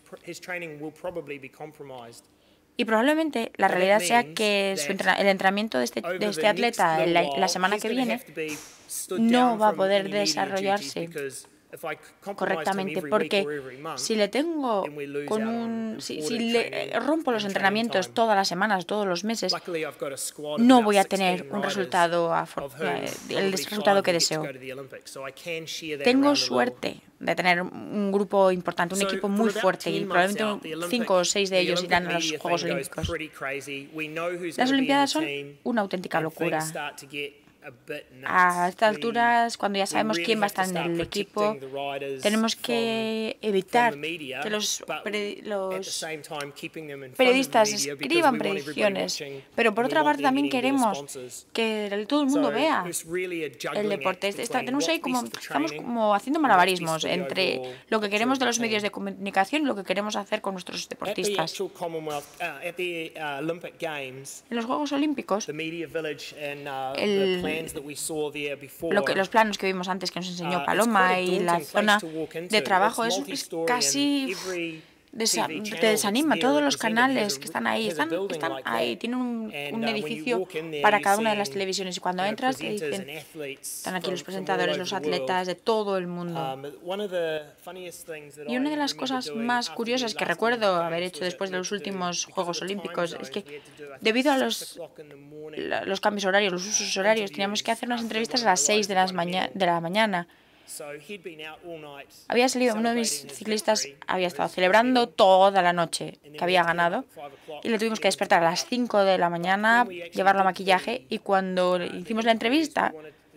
Y probablemente la realidad sea que su entra el entrenamiento de este, de este atleta la, la semana que viene no va a poder desarrollarse correctamente, porque si le tengo con un si, si le rompo los entrenamientos todas las semanas, todos los meses, no voy a tener un resultado el resultado que deseo. Tengo suerte de tener un grupo importante, un equipo muy fuerte, y probablemente cinco o seis de ellos irán a los Juegos Olímpicos. Las Olimpiadas son una auténtica locura. A estas alturas, cuando ya sabemos quién va a estar en el equipo, tenemos que evitar que los, peri los periodistas escriban predicciones, pero por otra parte también queremos que el, todo el mundo vea el deporte. Está, tenemos ahí como, estamos como haciendo malabarismos entre lo que queremos de los medios de comunicación y lo que queremos hacer con nuestros deportistas. En los Juegos Olímpicos, el Lo que, los planos que vimos antes que nos enseñó Paloma y la zona de trabajo es, es casi desa te desanima. Todos los canales que están ahí están, están ahí, tienen un, un edificio para cada una de las televisiones y cuando entras te dicen, están aquí los presentadores, los atletas de todo el mundo. Y una de las cosas más curiosas que recuerdo haber hecho después de los últimos Juegos Olímpicos es que debido a los, los cambios horarios, los usos horarios, teníamos que hacer unas entrevistas a las seis de, las maña de la mañana. Había salido, uno de mis ciclistas había estado celebrando toda la noche que había ganado y le tuvimos que despertar a las cinco de la mañana, llevarlo a maquillaje, y cuando hicimos la entrevista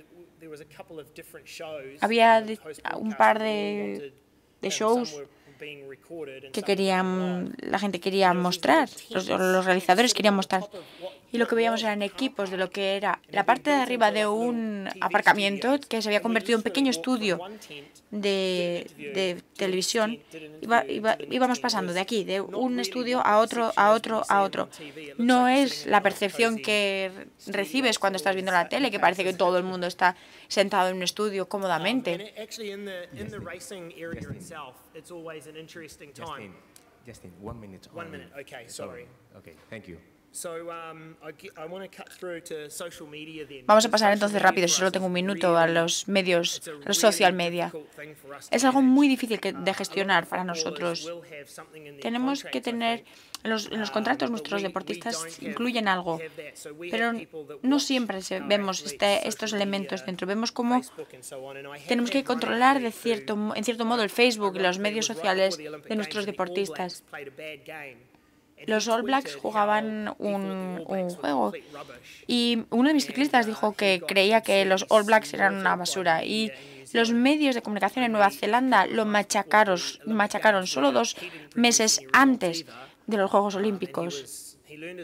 había un par de, de shows que querían, la gente quería mostrar, los, los realizadores querían mostrar. Y lo que veíamos eran equipos de lo que era la parte de arriba de un aparcamiento que se había convertido en un pequeño estudio de, de televisión. Iba, iba, íbamos pasando de aquí, de un estudio a otro, a otro, a otro. No es la percepción que recibes cuando estás viendo la tele, que parece que todo el mundo está sentado en un estudio cómodamente. Justin, one minute. One minute, okay, sorry. Okay, thank you. Vamos a pasar entonces rápido, si solo tengo un minuto, a los medios, a los social media. Es algo muy difícil de gestionar para nosotros. Tenemos que tener, en los, en los contratos nuestros deportistas incluyen algo, pero no siempre se, vemos este, estos elementos dentro. Vemos cómo tenemos que controlar de cierto, en cierto modo el Facebook y los medios sociales de nuestros deportistas. Los All Blacks jugaban un, un juego y uno de mis ciclistas dijo que creía que los All Blacks eran una basura, y los medios de comunicación en Nueva Zelanda lo machacaron, machacaron solo dos meses antes de los Juegos Olímpicos.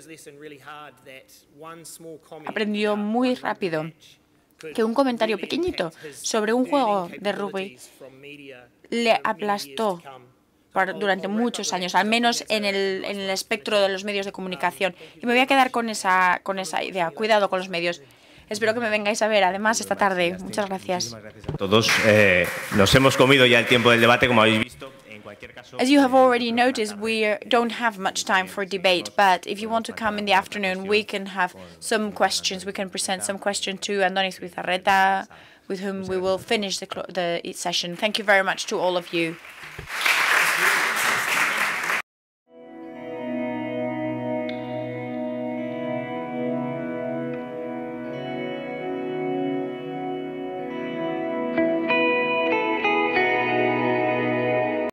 Aprendió muy rápido que un comentario pequeñito sobre un juego de rugby le aplastó por, durante muchos años, al menos en el, en el espectro de los medios de comunicación. Y me voy a quedar con esa, con esa idea. Cuidado con los medios. Espero que me vengáis a ver, además, esta tarde. Muchas gracias. Gracias a todos. Eh, nos hemos comido ya el tiempo del debate, como habéis visto. As you have already noticed, we don't have much time for debate, but if you want to come in the afternoon, we can have some questions. We can present some questions to Andoni Zubizarreta, with whom we will finish the, the session. Thank you very much to all of you.